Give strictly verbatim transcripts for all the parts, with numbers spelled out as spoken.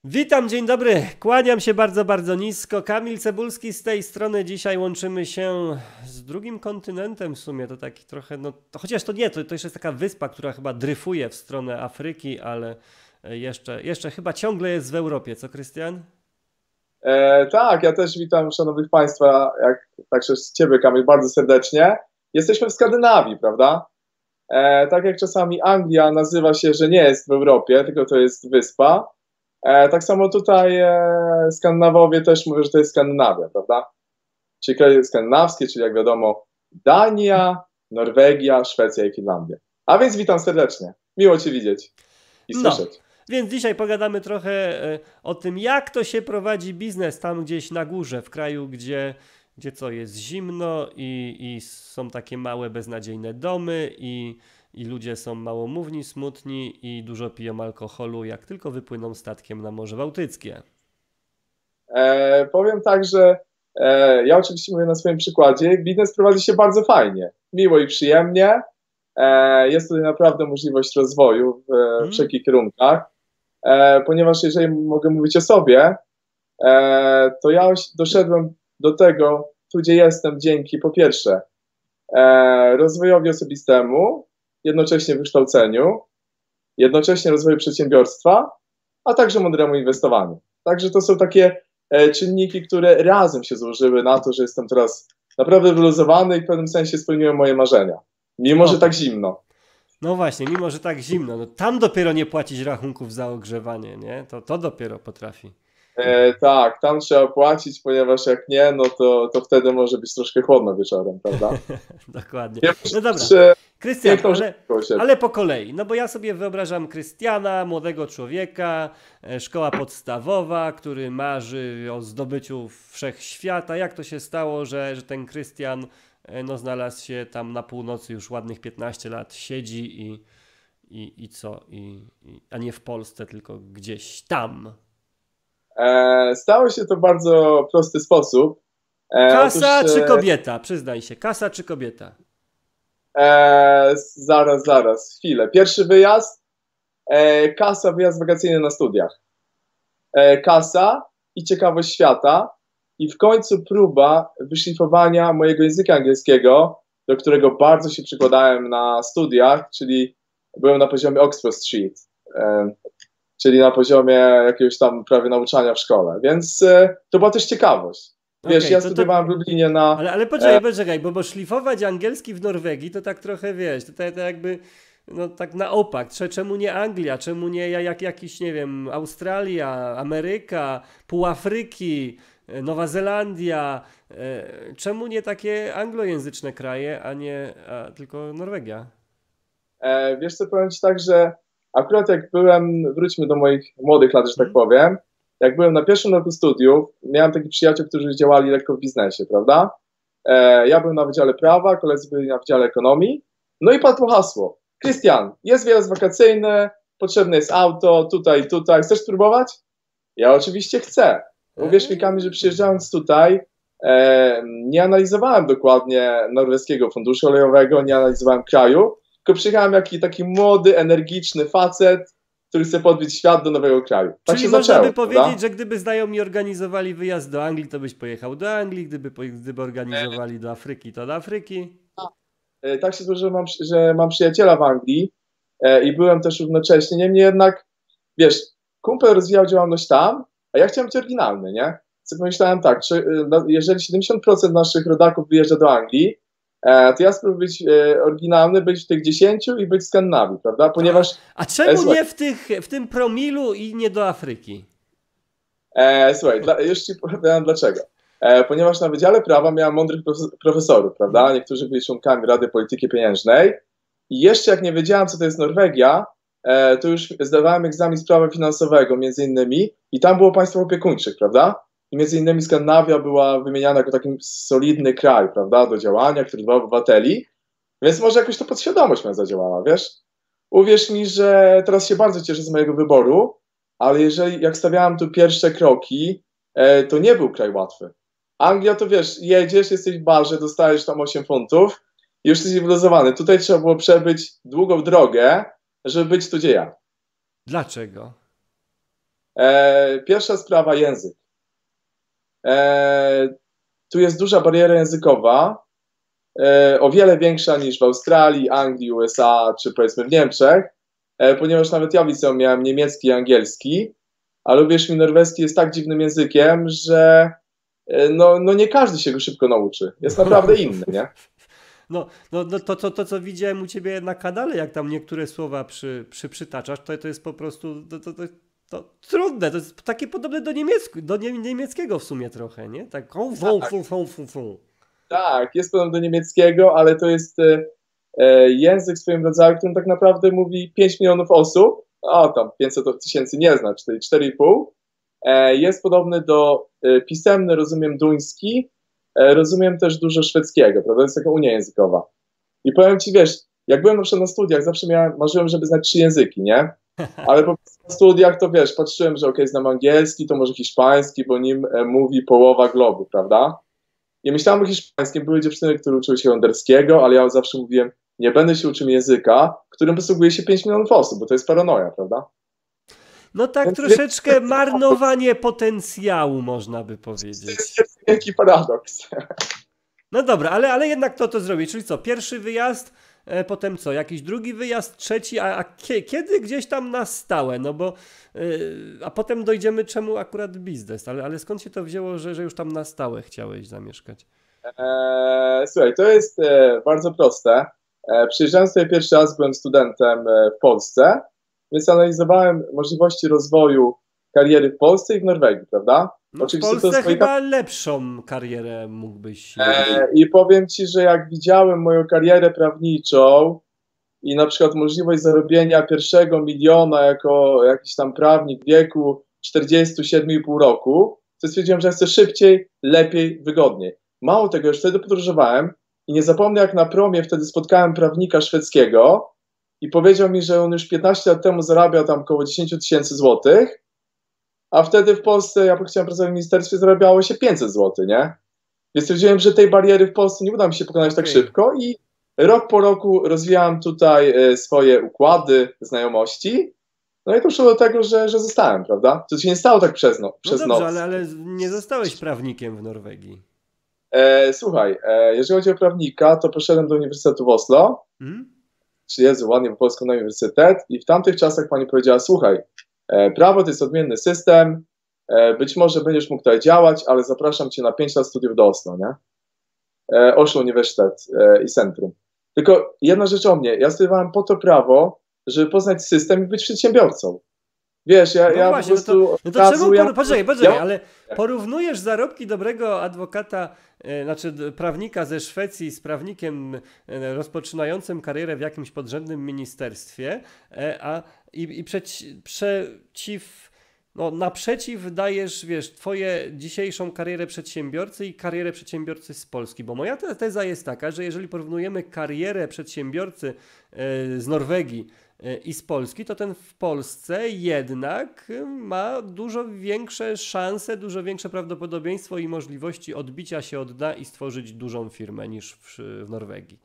Witam, dzień dobry, kłaniam się bardzo, bardzo nisko. Kamil Cebulski z tej strony. Dzisiaj łączymy się z drugim kontynentem w sumie, to taki trochę, no to chociaż to nie, to, to jeszcze jest taka wyspa, która chyba dryfuje w stronę Afryki, ale jeszcze, jeszcze chyba ciągle jest w Europie, co Krystian? E, tak, ja też witam szanownych Państwa, jak także z Ciebie, Kamil, bardzo serdecznie. Jesteśmy w Skandynawii, prawda? E, tak jak czasami Anglia nazywa się, że nie jest w Europie, tylko to jest wyspa. E, tak samo tutaj e, Skandynawowie też mówią, że to jest Skandynawia, prawda? Czyli kraje skandynawskie, czyli jak wiadomo Dania, Norwegia, Szwecja i Finlandia. A więc witam serdecznie. Miło Cię widzieć i No, słyszeć. więc dzisiaj pogadamy trochę e, o tym, jak to się prowadzi biznes tam gdzieś na górze, w kraju, gdzie, gdzie co jest zimno i, i są takie małe, beznadziejne domy i, i ludzie są małomówni, smutni i dużo piją alkoholu, jak tylko wypłyną statkiem na Morze Bałtyckie. E, powiem tak, że e, ja oczywiście mówię na swoim przykładzie, biznes prowadzi się bardzo fajnie, miło i przyjemnie. E, jest tutaj naprawdę możliwość rozwoju w e, Hmm? wszelkich kierunkach, e, ponieważ jeżeli mogę mówić o sobie, e, to ja oś- doszedłem do tego, tu gdzie jestem, dzięki po pierwsze e, rozwojowi osobistemu, jednocześnie wykształceniu, jednocześnie rozwoju przedsiębiorstwa, a także mądremu inwestowaniu. Także to są takie e, czynniki, które razem się złożyły na to, że jestem teraz naprawdę wyluzowany i w pewnym sensie spełniłem moje marzenia. Mimo, że O, tak zimno. no właśnie, mimo że tak zimno, no tam dopiero nie płacić rachunków za ogrzewanie, nie? To, to dopiero potrafi. E, tak, tam trzeba płacić, ponieważ jak nie, no to, to wtedy może być troszkę chłodno wieczorem, prawda? Dokładnie. Ja No dobra, muszę Krystian, piękną rzecz ale, koło siebie. ale po kolei. No bo ja sobie wyobrażam Krystiana, młodego człowieka, e, szkoła podstawowa, który marzy o zdobyciu wszechświata. Jak to się stało, że, że ten Krystian e, no, znalazł się tam na północy, już ładnych piętnaście lat siedzi i, i, i co? I, i, a nie w Polsce, tylko gdzieś tam. E, stało się to w bardzo prosty sposób. E, otóż Kasa czy e, kobieta? Przyznaj się, kasa czy kobieta? e, zaraz, zaraz, chwilę. Pierwszy wyjazd, e, kasa, wyjazd wakacyjny na studiach. E, kasa i ciekawość świata i w końcu próba wyszlifowania mojego języka angielskiego, do którego bardzo się przykładałem na studiach, czyli byłem na poziomie Oxford Street, e, czyli na poziomie jakiegoś tam prawie nauczania w szkole, więc e, to była też ciekawość. Okej, Wiesz, ja okay, to, to, studiowałem w Lublinie na... Ale, ale E, poczekaj, poczekaj, bo, bo szlifować angielski w Norwegii to tak trochę, wiesz, to, to, to jakby, no tak na opak. Cze- Czemu nie Anglia? Czemu nie ja- jak, jakiś, nie wiem, Australia, Ameryka, pół Afryki, e, Nowa Zelandia? e, Czemu nie takie anglojęzyczne kraje, a nie a tylko Norwegia? e, wiesz co, powiem ci tak, że akurat jak byłem, wróćmy do moich młodych lat, że tak Hmm? powiem, jak byłem na pierwszym roku studiów, miałem takich przyjaciół, którzy działali lekko w biznesie, prawda? E, ja byłem na Wydziale Prawa, koledzy byli na Wydziale Ekonomii, no i padło hasło. Krystian, jest wyjazd wakacyjny, potrzebne jest auto, tutaj, tutaj, chcesz spróbować? Ja oczywiście chcę. Uwierz mi, Kamil, że przyjeżdżając tutaj, e, nie analizowałem dokładnie norweskiego funduszu olejowego, nie analizowałem kraju, tylko przyjechałem jak taki młody, energiczny facet, który chce podbić świat do nowego kraju. Tak Czyli się można zaczęło, by powiedzieć, prawda? że gdyby znajomi organizowali wyjazd do Anglii, to byś pojechał do Anglii, gdyby, po- gdyby E, organizowali do Afryki, to do Afryki. e, tak się złożyło, że mam, że mam przyjaciela w Anglii e, i byłem też równocześnie, niemniej jednak, wiesz, kumpel rozwijał działalność tam, a ja chciałem być oryginalny, nie? Sobie pomyślałem tak, czy, e, no, jeżeli siedemdziesiąt procent naszych rodaków wyjeżdża do Anglii, e, to ja spróbuję być e, oryginalny, być w tych dziesięciu i być w Skandynawii, prawda? No a, Ponieważ, a e, czemu słuchaj, nie w, tych, w tym promilu i nie do Afryki? E, słuchaj, dla, już ci powiem dlaczego. E, ponieważ na Wydziale Prawa miałem mądrych profes- profesorów, prawda? Mhm. Niektórzy byli członkami Rady Polityki Pieniężnej. I jeszcze jak nie wiedziałem, co to jest Norwegia, e, to już zdawałem egzamin z prawa finansowego, między innymi, i tam było państwo opiekuńczych, prawda? I między innymi Skandynawia była wymieniana jako taki solidny kraj, prawda, do działania, który dba o obywateli. Więc może jakoś to podświadomość moja zadziałała, wiesz? Uwierz mi, że teraz się bardzo cieszę z mojego wyboru, ale jeżeli, jak stawiałem tu pierwsze kroki, e, to nie był kraj łatwy. Anglia to wiesz, jedziesz, jesteś w barze, dostajesz tam osiem funtów i już jesteś wyluzowany. Tutaj trzeba było przebyć długą drogę, żeby być tu, gdzie ja. Dlaczego? E, pierwsza sprawa, język. E, tu jest duża bariera językowa, e, o wiele większa niż w Australii, Anglii, U S A czy powiedzmy w Niemczech, e, ponieważ nawet ja w liceum miałem niemiecki i angielski, ale uwierz mi, norweski jest tak dziwnym językiem, że e, no, no nie każdy się go szybko nauczy. Jest naprawdę inny, nie? No, no, no to, to, to, co widziałem u ciebie na kanale, jak tam niektóre słowa przy, przy, przytaczasz, to, to jest po prostu to, to, to, to trudne. To jest takie podobne do, niemiecku, do nie, niemieckiego w sumie trochę, nie? Tak, fum, fum, fum, fum, fum, fum. Tak, jest podobny do niemieckiego, ale to jest e, e, język w swoim rodzaju, którym tak naprawdę mówi pięć milionów osób, o tam pięćset tysięcy nie zna, czyli cztery i pół. E, jest podobny do e, pisemny, rozumiem duński, e, rozumiem też dużo szwedzkiego, prawda? To jest taka unia językowa. I powiem ci, wiesz, jak byłem na przykład na studiach, zawsze miałem, marzyłem, żeby znać trzy języki, nie? Ale po prostu na studiach to wiesz, patrzyłem, że okej, okay, znam angielski, to może hiszpański, bo nim e, mówi połowa globu, prawda? I myślałem o hiszpańskim, były dziewczyny, które uczyły się holenderskiego, ale ja zawsze mówiłem, nie będę się uczył języka, którym posługuje się pięć milionów osób, bo to jest paranoja, prawda? No tak Więc troszeczkę marnowanie potencjału, można by powiedzieć. To jest wielki paradoks. No dobra, ale, ale jednak to to zrobić. Czyli co, pierwszy wyjazd, e, potem co, jakiś drugi wyjazd, trzeci, a, a kie, kiedy gdzieś tam na stałe? No bo, e, a potem dojdziemy czemu akurat biznes, ale, ale skąd się to wzięło, że, że już tam na stałe chciałeś zamieszkać? Eee, słuchaj, to jest e, bardzo proste. E, przyjeżdżałem sobie pierwszy raz, byłem studentem e, w Polsce, więc analizowałem możliwości rozwoju kariery w Polsce i w Norwegii, prawda? No Oczywiście w Polsce to chyba lepszą karierę mógłbyś mieć. E, I powiem ci, że jak widziałem moją karierę prawniczą i na przykład możliwość zarobienia pierwszego miliona jako jakiś tam prawnik w wieku czterdziestu siedmiu i pół roku, to stwierdziłem, że chcę szybciej, lepiej, wygodniej. Mało tego, już wtedy podróżowałem i nie zapomnę, jak na promie wtedy spotkałem prawnika szwedzkiego i powiedział mi, że on już piętnaście lat temu zarabiał tam około dziesięć tysięcy złotych, a wtedy w Polsce, ja chciałem pracować w ministerstwie, zarabiało się pięćset złotych, nie? Więc stwierdziłem, że tej bariery w Polsce nie uda mi się pokonać okay. tak szybko i rok po roku rozwijałem tutaj e, swoje układy, znajomości. No i doszło do tego, że, że zostałem, prawda? To się nie stało tak przez, no, przez no dobrze, noc. Ale, ale nie zostałeś prawnikiem w Norwegii. E, słuchaj, e, jeżeli chodzi o prawnika, to poszedłem do Uniwersytetu w Oslo. Hmm? Czy Jezu, ładnie po polsku na uniwersytet. I w tamtych czasach pani powiedziała, słuchaj, e, prawo to jest odmienny system, e, być może będziesz mógł tutaj działać, ale zapraszam cię na pięć lat studiów do Oslo, nie? E, Oslo Uniwersytet e, i Centrum. Tylko jedna rzecz o mnie, ja studiowałem po to prawo, żeby poznać system i być przedsiębiorcą. Wiesz, ja, no ja właśnie, po prostu... No to, no to czemu, ja... poczekaj, poczekaj, ja... ale porównujesz zarobki dobrego adwokata, e, znaczy prawnika ze Szwecji z prawnikiem e, rozpoczynającym karierę w jakimś podrzędnym ministerstwie, e, a i, i przeci, przeciw... No, naprzeciw dajesz, wiesz, twoje dzisiejszą karierę przedsiębiorcy i karierę przedsiębiorcy z Polski, bo moja teza jest taka, że jeżeli porównujemy karierę przedsiębiorcy z Norwegii i z Polski, to ten w Polsce jednak ma dużo większe szanse, dużo większe prawdopodobieństwo i możliwości odbicia się od dna i stworzyć dużą firmę niż w, w Norwegii.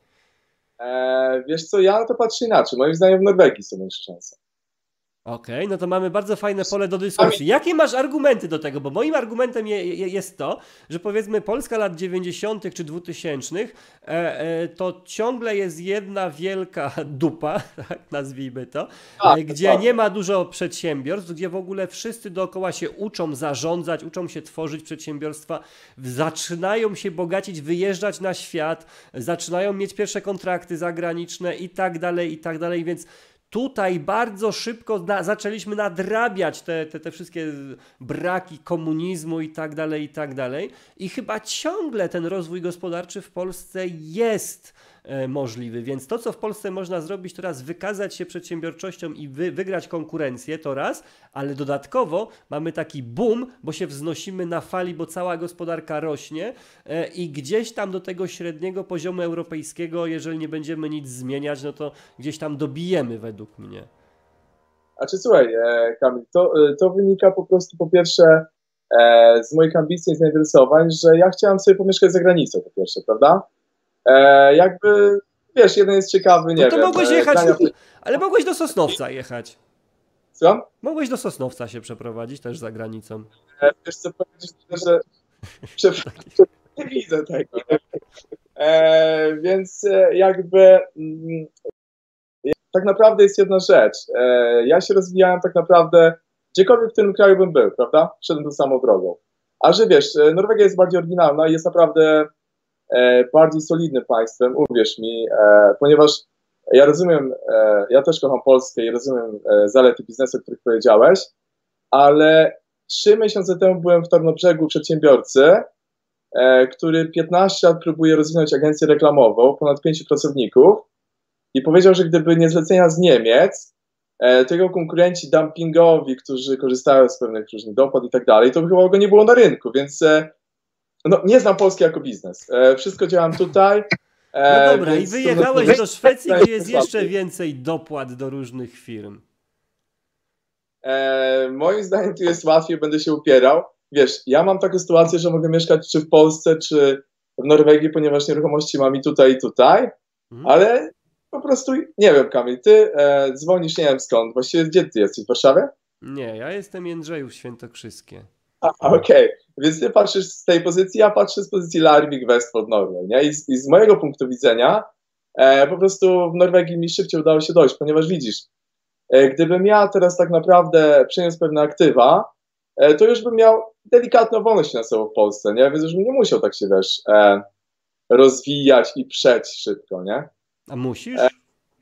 Eee, wiesz co, ja na to patrzę inaczej. Moim zdaniem w Norwegii są większe szanse. Okej, okay, no to mamy bardzo fajne pole do dyskusji. Jakie masz argumenty do tego? Bo moim argumentem je, je, jest to, że powiedzmy Polska lat dziewięćdziesiątych czy dwutysięcznych e, e, to ciągle jest jedna wielka dupa, tak nazwijmy to, tak, e, gdzie tak. nie ma dużo przedsiębiorstw, gdzie w ogóle wszyscy dookoła się uczą zarządzać, uczą się tworzyć przedsiębiorstwa, zaczynają się bogacić, wyjeżdżać na świat, zaczynają mieć pierwsze kontrakty zagraniczne i tak dalej, i tak dalej, więc tutaj bardzo szybko na, zaczęliśmy nadrabiać te, te, te wszystkie braki komunizmu i tak dalej, i tak dalej. I chyba ciągle ten rozwój gospodarczy w Polsce jest e, możliwy. Więc to, co w Polsce można zrobić, to raz wykazać się przedsiębiorczością i wy, wygrać konkurencję, to raz, ale dodatkowo mamy taki boom, bo się wznosimy na fali, bo cała gospodarka rośnie e, i gdzieś tam do tego średniego poziomu europejskiego, jeżeli nie będziemy nic zmieniać, no to gdzieś tam dobijemy według mnie. A czy słuchaj, e, Kamil, to, to wynika po prostu po pierwsze e, z moich ambicji i zainteresowań, że ja chciałem sobie pomieszkać za granicą po pierwsze, prawda? E, jakby, wiesz, jeden jest ciekawy, nie no to wiem. mogłeś jechać, ale mogłeś do Sosnowca jechać. Słucham? Mogłeś do Sosnowca się przeprowadzić też za granicą. E, wiesz co, powiedzieć, że przepraszam, nie widzę tego. Nie? E, więc e, jakby mm, tak naprawdę jest jedna rzecz. E, ja się rozwijałem tak naprawdę gdziekolwiek w którym kraju bym był, prawda? Szedłem tą samą drogą. A że wiesz, e, Norwegia jest bardziej oryginalna i jest naprawdę e, bardziej solidnym państwem, uwierz mi, e, ponieważ ja rozumiem, e, ja też kocham Polskę i rozumiem e, zalety biznesu, o których powiedziałeś, ale trzy miesiące temu byłem w Tarnobrzegu przedsiębiorcy, e, który piętnaście lat próbuje rozwinąć agencję reklamową, ponad pięciu pracowników i powiedział, że gdyby nie zlecenia z Niemiec, e, to jego konkurenci dumpingowi, którzy korzystają z pewnych różnych dopłat i tak dalej, to by chyba go nie było na rynku, więc e, no, nie znam Polski jako biznes. E, wszystko działam tutaj. E, No dobra, i więc wyjechałeś trudno do Szwecji, powiedzieć. gdzie jest jeszcze więcej dopłat do różnych firm. E, moim zdaniem tu jest łatwiej, będę się upierał. Wiesz, ja mam taką sytuację, że mogę mieszkać czy w Polsce, czy w Norwegii, ponieważ nieruchomości mam i tutaj, i tutaj, Mhm. ale po prostu nie wiem, Kamil, ty e, dzwonisz, nie wiem skąd, właściwie gdzie ty jesteś, w Warszawie? Nie, ja jestem Jędrzejów Świętokrzyskie. A, okej, więc ty patrzysz z tej pozycji, ja patrzę z pozycji Larvik Westfold Norway, nie? I z, i z mojego punktu widzenia e, po prostu w Norwegii mi szybciej udało się dojść, ponieważ widzisz, e, gdybym ja teraz tak naprawdę przeniósł pewne aktywa, e, to już bym miał delikatną wolność finansową w Polsce, nie? Więc już bym nie musiał tak się, wiesz, e, rozwijać i przeć szybko, nie? A musisz? E,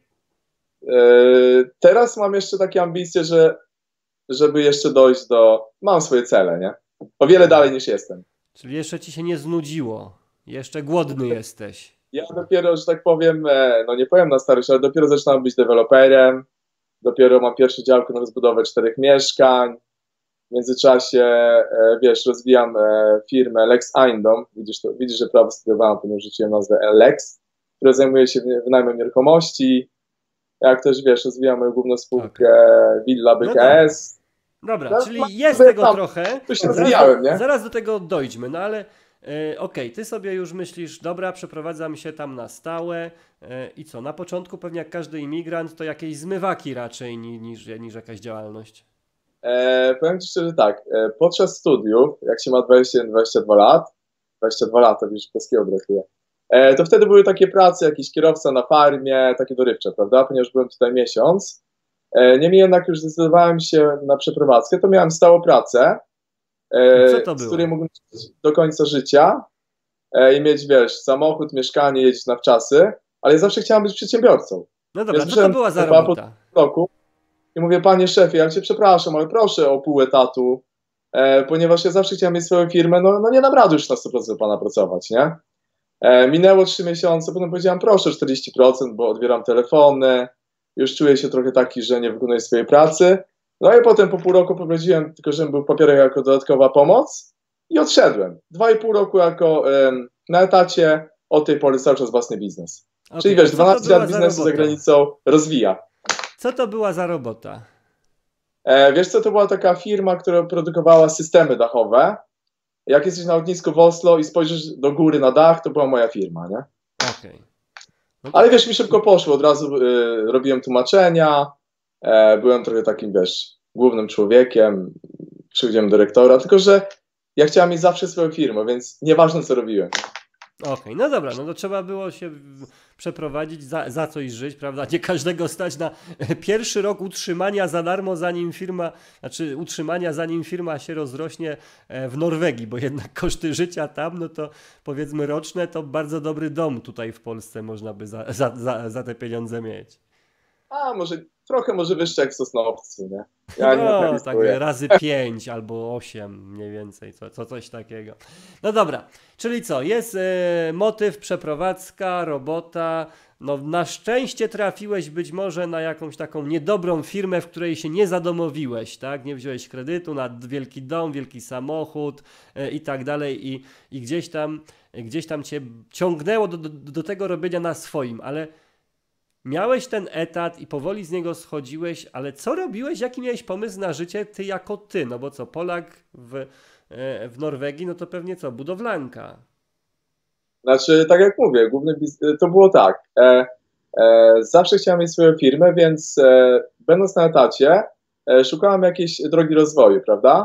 teraz mam jeszcze takie ambicje, że żeby jeszcze dojść do... Mam swoje cele, nie? O wiele dalej niż jestem. Czyli jeszcze ci się nie znudziło. Jeszcze głodny jesteś. Ja dopiero, że tak powiem, e, no nie powiem na starość, ale dopiero zaczynam być deweloperem. Dopiero mam pierwszy działkę na rozbudowę czterech mieszkań. W międzyczasie, e, wiesz, rozwijam e, firmę Lex Eindom. Widzisz, to, widzisz, że prawo studiowałem, ponieważ rzuciłem nazwę Lex, która zajmuje się wynajmem nieruchomości. Jak też, wiesz, rozwijam moją główną spółkę okay. Villa B K S. Dobra, No, czyli jest tego tam, trochę. Tu się rozwijałem, nie? Zaraz do tego dojdźmy, no ale e, okej, okay, ty sobie już myślisz, dobra, przeprowadzam się tam na stałe e, i co, na początku pewnie jak każdy imigrant to jakieś zmywaki raczej niż, niż jakaś działalność. E, powiem ci szczerze tak, e, podczas studiów, jak się ma dwadzieścia jeden dwadzieścia dwa lat, dwadzieścia dwa lata, już polskiego brakuje, e, to wtedy były takie prace, jakiś kierowca na farmie, takie dorywcze, prawda, ponieważ byłem tutaj miesiąc. E, niemniej jednak już zdecydowałem się na przeprowadzkę, to miałem stałą pracę, e, Co to było? z której mógłbym do końca życia e, i mieć, wiesz, samochód, mieszkanie, jeździć na wczasy, ale ja zawsze chciałem być przedsiębiorcą. No dobra, ja co to była za robota? Roku, i mówię, panie szefie, ja cię przepraszam, ale proszę o pół etatu, e, ponieważ ja zawsze chciałem mieć swoją firmę, no, no nie dam rady już na sto procent pana pracować, nie? E, minęło trzy miesiące, potem powiedziałem, proszę czterdzieści procent, bo odbieram telefony, już czuję się trochę taki, że nie wykonuję swojej pracy. No i potem po pół roku poprowadziłem, tylko żebym był papierek jako dodatkowa pomoc i odszedłem. Dwa i pół roku jako e, na etacie, od tej pory cały czas własny biznes. Okay, czyli wiesz, dwanaście lat biznesu za, za granicą rozwija. Co to była za robota? E, wiesz co, to była taka firma, która produkowała systemy dachowe. Jak jesteś na lotnisku w Oslo i spojrzysz do góry na dach, to była moja firma, nie? Okej. Okay. No to... Ale wiesz, mi szybko poszło, od razu y, robiłem tłumaczenia, e, byłem trochę takim, wiesz, głównym człowiekiem, przychodziłem do rektora, tylko że ja chciałem mieć zawsze swoją firmę, więc nieważne co robiłem. Okej, okay, no dobra, no to trzeba było się przeprowadzić, za, za coś żyć, prawda? Nie każdego stać na pierwszy rok utrzymania za darmo, zanim firma, znaczy utrzymania zanim firma się rozrośnie w Norwegii, bo jednak koszty życia tam, no to powiedzmy roczne, to bardzo dobry dom tutaj w Polsce można by za, za, za, za te pieniądze mieć. A, może trochę może wyższe jak w Sosnowcu, nie? Ja no, nie tak razy pięć albo osiem mniej więcej, co, co, coś takiego. No dobra, czyli co, jest y, motyw, przeprowadzka, robota, no na szczęście trafiłeś być może na jakąś taką niedobrą firmę, w której się nie zadomowiłeś, tak? Nie wziąłeś kredytu na wielki dom, wielki samochód y, i tak dalej i, i gdzieś tam, gdzieś tam cię ciągnęło do, do, do tego robienia na swoim, ale miałeś ten etat i powoli z niego schodziłeś, ale co robiłeś, jaki miałeś pomysł na życie ty jako ty? No bo co, Polak w, w Norwegii, no to pewnie co, budowlanka. Znaczy, tak jak mówię, główny biznes, to było tak, e, e, zawsze chciałem mieć swoją firmę, więc e, będąc na etacie, e, szukałem jakiejś drogi rozwoju, prawda?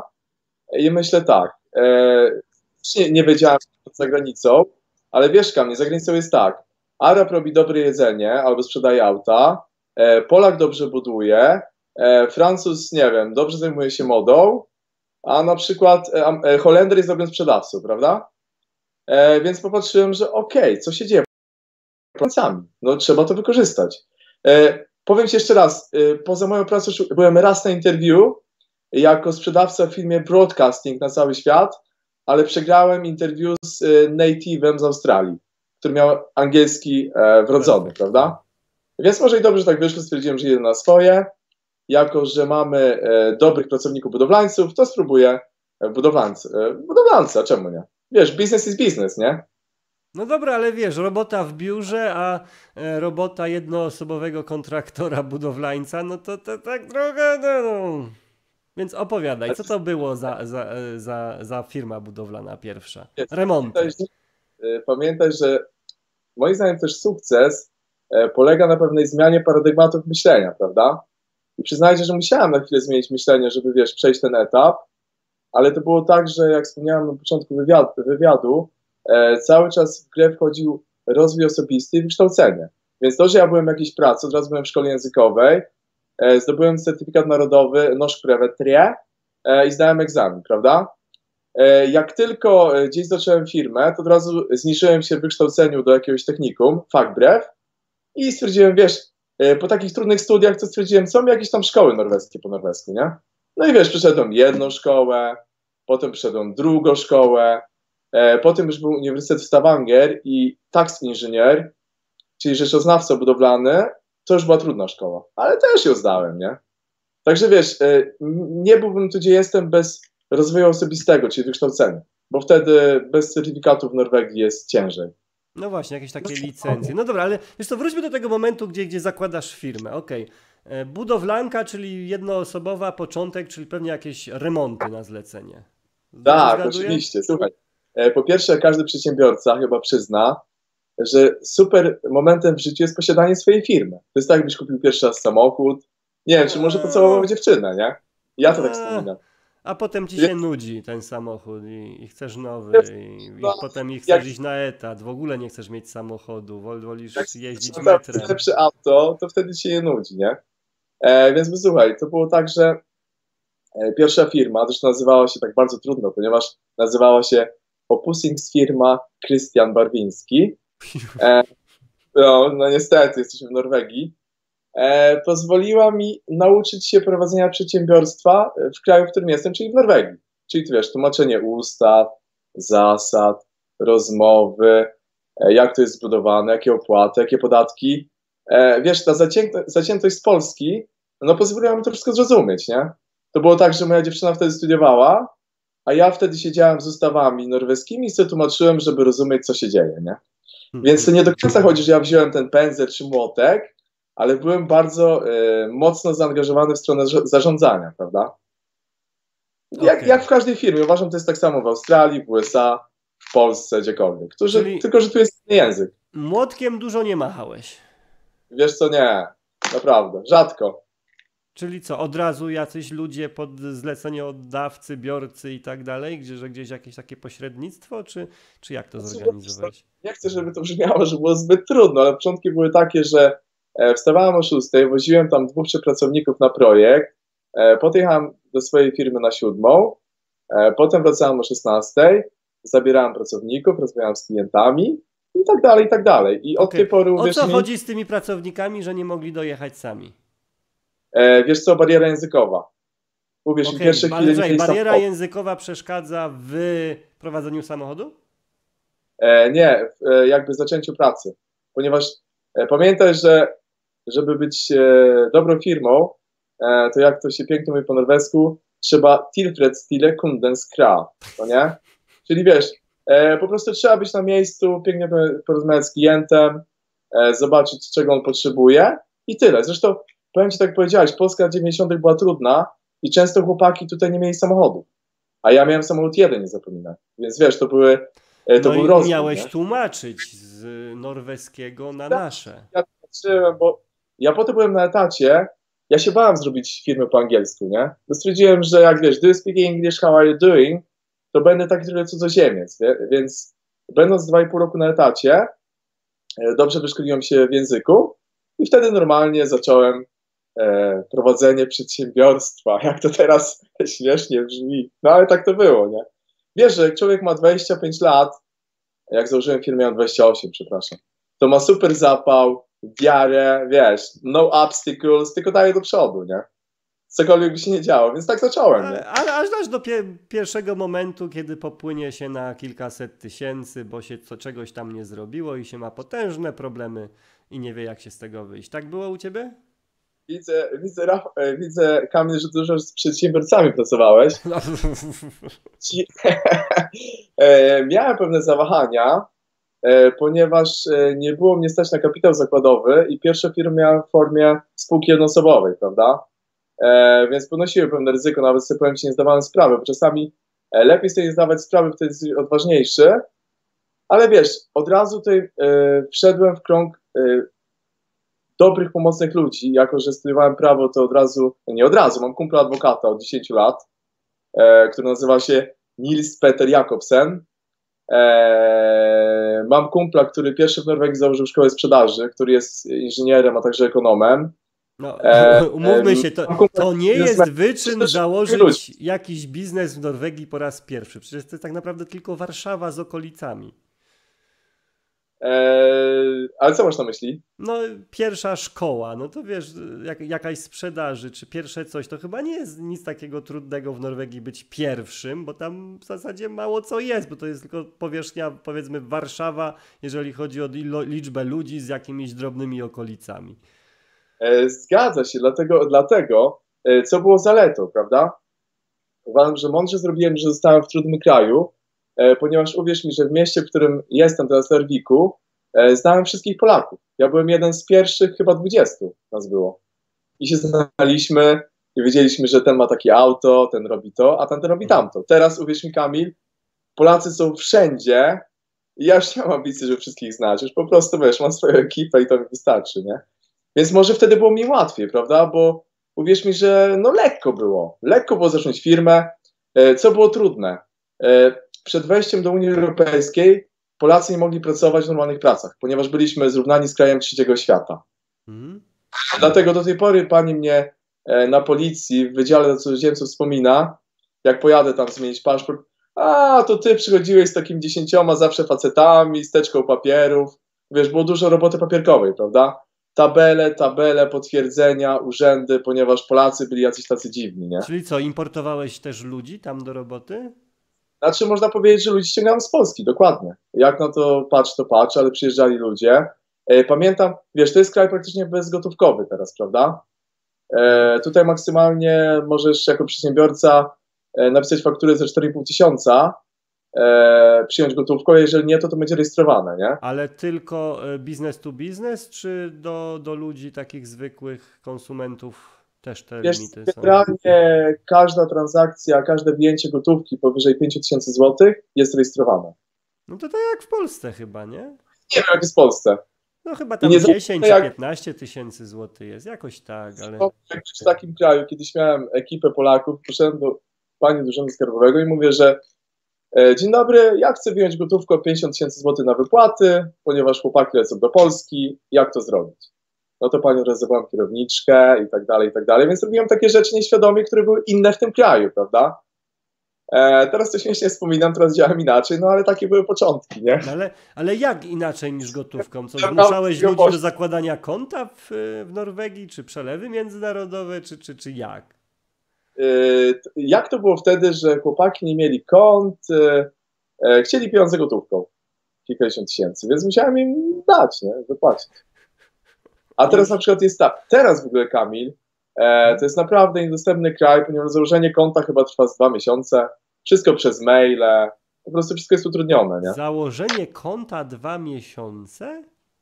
I myślę tak, e, nie, nie wiedziałem za granicą, ale wiesz, Kamil, za granicą jest tak, Arab robi dobre jedzenie albo sprzedaje auta, e, Polak dobrze buduje, e, Francuz, nie wiem, dobrze zajmuje się modą, a na przykład e, e, Holender jest dobrym sprzedawcą, prawda? E, więc popatrzyłem, że okej, okay, co się dzieje? Pracami. No trzeba to wykorzystać. E, powiem Ci jeszcze raz, e, poza moją pracą byłem raz na interview jako sprzedawca w firmie Broadcasting na cały świat, ale przegrałem interview z e, native'em z Australii, który miał angielski e, wrodzony, prawda? Więc może i dobrze, że tak wyszło, stwierdziłem, że idę na swoje. Jako że mamy e, dobrych pracowników budowlańców, to spróbuję e, budowlańcy. E, budowlańcy, a czemu nie? Wiesz, business is business, nie? No dobra, ale wiesz, robota w biurze, a e, robota jednoosobowego kontraktora budowlańca, no to, to tak trochę, no, no. Więc opowiadaj, co to było za, za, e, za, za firma budowlana pierwsza? Remonty. Pamiętaj, że, pamiętaj, że moim zdaniem też sukces e, polega na pewnej zmianie paradygmatów myślenia, prawda? I przyznajcie, że musiałem na chwilę zmienić myślenie, żeby, wiesz, przejść ten etap, ale to było tak, że jak wspomniałem na początku wywiadu, wywiadu e, cały czas w grę wchodził rozwój osobisty i wykształcenie. Więc to, że ja byłem w jakiejś pracy, od razu byłem w szkole językowej, e, zdobyłem certyfikat narodowy Nosh Prevetrie e, i zdałem egzamin, prawda? E, jak tylko e, gdzieś zacząłem firmę, to od razu zniżyłem się w wykształceniu do jakiegoś technikum, fachbrew i stwierdziłem, wiesz, e, po takich trudnych studiach to stwierdziłem, są jakieś tam szkoły norweskie po norwesku, nie? No i wiesz, przeszedłem jedną szkołę, potem przeszedłem drugą szkołę, e, potem już był Uniwersytet w Stavanger i tax inżynier, czyli rzeczoznawca budowlany, to już była trudna szkoła, ale też ją zdałem, nie? Także wiesz, e, nie byłbym tu, gdzie jestem bez rozwoju osobistego, czyli wykształcenia, bo wtedy bez certyfikatu w Norwegii jest ciężej. No właśnie, jakieś takie licencje. No dobra, ale wiesz co, wróćmy do tego momentu, gdzie, gdzie zakładasz firmę, okej. Okay. Budowlanka, czyli jednoosobowa, początek, czyli pewnie jakieś remonty na zlecenie. Tak, oczywiście. Słuchaj, po pierwsze każdy przedsiębiorca chyba przyzna, że super momentem w życiu jest posiadanie swojej firmy. To jest tak, jakbyś kupił pierwszy raz samochód, nie wiem, czy może pocałował dziewczynę, nie? Ja to tak wspominam. A potem ci się Jest... nudzi ten samochód i, i chcesz nowy i, no, i potem i chcesz jak... iść na etat, w ogóle nie chcesz mieć samochodu, wolisz jak jeździć metrem. Jak lepsze auto, to wtedy ci się nie nudzi, nie? E, więc słuchaj, to było tak, że e, pierwsza firma, zresztą nazywała się tak bardzo trudno, ponieważ nazywała się Oppusingsfirma Christian Barwiński. E, no, no niestety, jesteśmy w Norwegii. E, pozwoliła mi nauczyć się prowadzenia przedsiębiorstwa w kraju, w którym jestem, czyli w Norwegii. Czyli wiesz, tłumaczenie ustaw, zasad, rozmowy, e, jak to jest zbudowane, jakie opłaty, jakie podatki. E, wiesz, ta zacięto, zaciętość z Polski, no pozwoliła mi to wszystko zrozumieć, nie? To było tak, że moja dziewczyna wtedy studiowała, a ja wtedy siedziałem z ustawami norweskimi i sobie tłumaczyłem, żeby rozumieć, co się dzieje, nie? Więc to nie do końca chodzi, że ja wziąłem ten pędzel czy młotek, ale byłem bardzo y, mocno zaangażowany w stronę zarządzania, prawda? Jak, okay. jak w każdej firmie. Uważam, to jest tak samo w Australii, w U S A, w Polsce, gdziekolwiek. Którzy, Czyli tylko, że tu jest inny język. Młotkiem dużo nie machałeś? Wiesz co, nie. Naprawdę. Rzadko. Czyli co, od razu jacyś ludzie pod zleceniodawcy, biorcy i tak dalej, gdzie, że gdzieś jakieś takie pośrednictwo, czy, czy jak to zorganizować? Nie chcę, żeby to brzmiało, że było zbyt trudno, ale początki były takie, że wstawałem o szóstej, woziłem tam dwóch pracowników na projekt, potem jechałem do swojej firmy na siódmą, potem wracałem o szesnastej, zabierałem pracowników, rozmawiałem z klientami i tak dalej, i tak dalej. I od okay. tej pory... O co mi... chodzi z tymi pracownikami, że nie mogli dojechać sami? E, wiesz co, bariera językowa. Uwierz, okay. pierwsze chwile... Czekaj, bariera sam... językowa przeszkadza w prowadzeniu samochodu? E, nie, w e, jakby zaczęciu pracy. Ponieważ e, pamiętaj, że żeby być e, dobrą firmą, e, to jak to się pięknie mówi po norwesku, trzeba tillfredsstille kundens krav, no nie? Czyli wiesz, e, po prostu trzeba być na miejscu, pięknie porozmawiać z klientem, e, zobaczyć, czego on potrzebuje i tyle. Zresztą, powiem ci, tak powiedziałeś, Polska w dziewięćdziesiątych była trudna i często chłopaki tutaj nie mieli samochodu, a ja miałem samochód jeden, nie zapominaj. Więc wiesz, to były e, to no był i rozwój, miałeś nie? tłumaczyć z norweskiego na ja, nasze. Ja patrzyłem, bo ja potem byłem na etacie ja się bałem zrobić firmę po angielsku, nie? Bo stwierdziłem, że jak wiesz, do you speak English, how are you doing? To będę taki trochę cudzoziemiec, wie? Więc będąc dwa i pół roku na etacie, e, dobrze wyszkoliłem się w języku i wtedy normalnie zacząłem e, prowadzenie przedsiębiorstwa. Jak to teraz śmiesznie brzmi, no ale tak to było, nie? Wiesz, że jak człowiek ma dwadzieścia pięć lat, jak założyłem firmę, miałem dwadzieścia osiem, przepraszam, to ma super zapał, wiarę, wiesz, no obstacles, tylko daje do przodu, nie? Cokolwiek by się nie działo, więc tak zacząłem, nie? Ale aż aż do pie pierwszego momentu, kiedy popłynie się na kilkaset tysięcy, bo się co, czegoś tam nie zrobiło i się ma potężne problemy i nie wie, jak się z tego wyjść. Tak było u ciebie? Widzę, widzę, Raf- e, widzę, Kamil, że dużo z przedsiębiorcami pracowałeś. No. Ci... E, Miałem pewne zawahania, e, ponieważ e, nie było mnie stać na kapitał zakładowy i pierwsze firmy miałem w formie spółki jednoosobowej, prawda? E, więc ponosiłem pewne ryzyko, nawet sobie powiem ci, nie zdawałem sprawy, bo czasami e, lepiej sobie nie zdawać sprawy, wtedy jesteś odważniejszy, ale wiesz, od razu tutaj e, wszedłem w krąg e, dobrych, pomocnych ludzi. Jako że studiowałem prawo, to od razu, no nie od razu, mam kumpla adwokata od dziesięciu lat, e, który nazywa się Nils Peter Jakobsen. E, mam kumpla, który pierwszy w Norwegii założył szkołę sprzedaży, który jest inżynierem, a także ekonomem. No, E, umówmy się, to, mam kumpla, to nie który jest jest wyczyn ludzi. założyć jakiś biznes w Norwegii po raz pierwszy. Przecież to jest tak naprawdę tylko Warszawa z okolicami. E, ale co masz na myśli? No, pierwsza szkoła, no to wiesz, jak, jakaś sprzedaży, czy pierwsze coś, to chyba nie jest nic takiego trudnego w Norwegii być pierwszym, bo tam w zasadzie mało co jest, bo to jest tylko powierzchnia, powiedzmy, Warszawa, jeżeli chodzi o ilo- liczbę ludzi z jakimiś drobnymi okolicami. E, zgadza się, dlatego, dlatego e, co było zaletą, prawda? Uważam, że mądrze zrobiłem, że zostałem w trudnym kraju, e, ponieważ uwierz mi, że w mieście, w którym jestem teraz, w Larviku, e, znałem wszystkich Polaków. Ja byłem jeden z pierwszych, chyba dwudziestu nas było. I się znaliśmy i wiedzieliśmy, że ten ma takie auto, ten robi to, a tamten robi tamto. Teraz uwierz mi, Kamil, Polacy są wszędzie i ja już nie mam ambicji, żeby wszystkich znać. Już po prostu, wiesz, mam swoją ekipę i to mi wystarczy, nie? Więc może wtedy było mi łatwiej, prawda? Bo uwierz mi, że no lekko było. Lekko było zacząć firmę. E, Co było trudne? E, Przed wejściem do Unii Europejskiej Polacy nie mogli pracować w normalnych pracach, ponieważ byliśmy zrównani z krajem trzeciego świata. Mhm. Dlatego do tej pory pani mnie e, na policji w Wydziale dla Cudzoziemców wspomina, jak pojadę tam zmienić paszport, a to ty przychodziłeś z takimi dziesięcioma zawsze facetami, z teczką papierów. Wiesz, było dużo roboty papierkowej, prawda? Tabele, tabele, potwierdzenia, urzędy, ponieważ Polacy byli jacyś tacy dziwni, nie? Czyli co, importowałeś też ludzi tam do roboty? Znaczy można powiedzieć, że ludzi ściągałem z Polski, dokładnie. Jak na to patrz, to patrz, ale przyjeżdżali ludzie. E, Pamiętam, wiesz, to jest kraj praktycznie bezgotówkowy teraz, prawda? E, Tutaj maksymalnie możesz jako przedsiębiorca e, napisać fakturę za cztery i pół tysiąca, e, przyjąć gotówką, jeżeli nie, to to będzie rejestrowane, nie? Ale tylko e, business to business, czy do, do ludzi takich zwykłych konsumentów też te Wiesz, limity są? generalnie każda transakcja, każde wyjęcie gotówki powyżej pięć tysięcy złotych jest rejestrowane. No to tak jak w Polsce chyba, nie? Nie wiem, jak jest w Polsce. No chyba I tam nie dziesięć, jak- piętnaście tysięcy złotych jest, jakoś tak, ale... W takim kraju, kiedyś miałem ekipę Polaków, poszedłem do pani do urzędu skarbowego i mówię, że e, dzień dobry, ja chcę wyjąć gotówkę o pięćdziesiąt tysięcy złotych na wypłaty, ponieważ chłopaki lecą do Polski, jak to zrobić? No to panią rozrywałam kierowniczkę i tak dalej, i tak dalej, więc robiłem takie rzeczy nieświadomie, które były inne w tym kraju, prawda? E, teraz to śmiesznie wspominam, teraz działam inaczej, no ale takie były początki, nie? No ale, ale jak inaczej niż gotówką? Co, Ja zmuszałeś miałem ludzi do gości- zakładania konta w, w Norwegii, czy przelewy międzynarodowe, czy, czy, czy jak? E, t- jak to było wtedy, że chłopaki nie mieli kont, e, e, chcieli pieniądze gotówką, kilkadziesiąt tysięcy, więc musiałem im dać, nie? Wypłacić. A teraz na przykład jest tak, teraz w ogóle Kamil, e, to jest naprawdę niedostępny kraj, ponieważ założenie konta chyba trwa z dwa miesiące, wszystko przez maile, po prostu wszystko jest utrudnione, nie? Założenie konta dwa miesiące?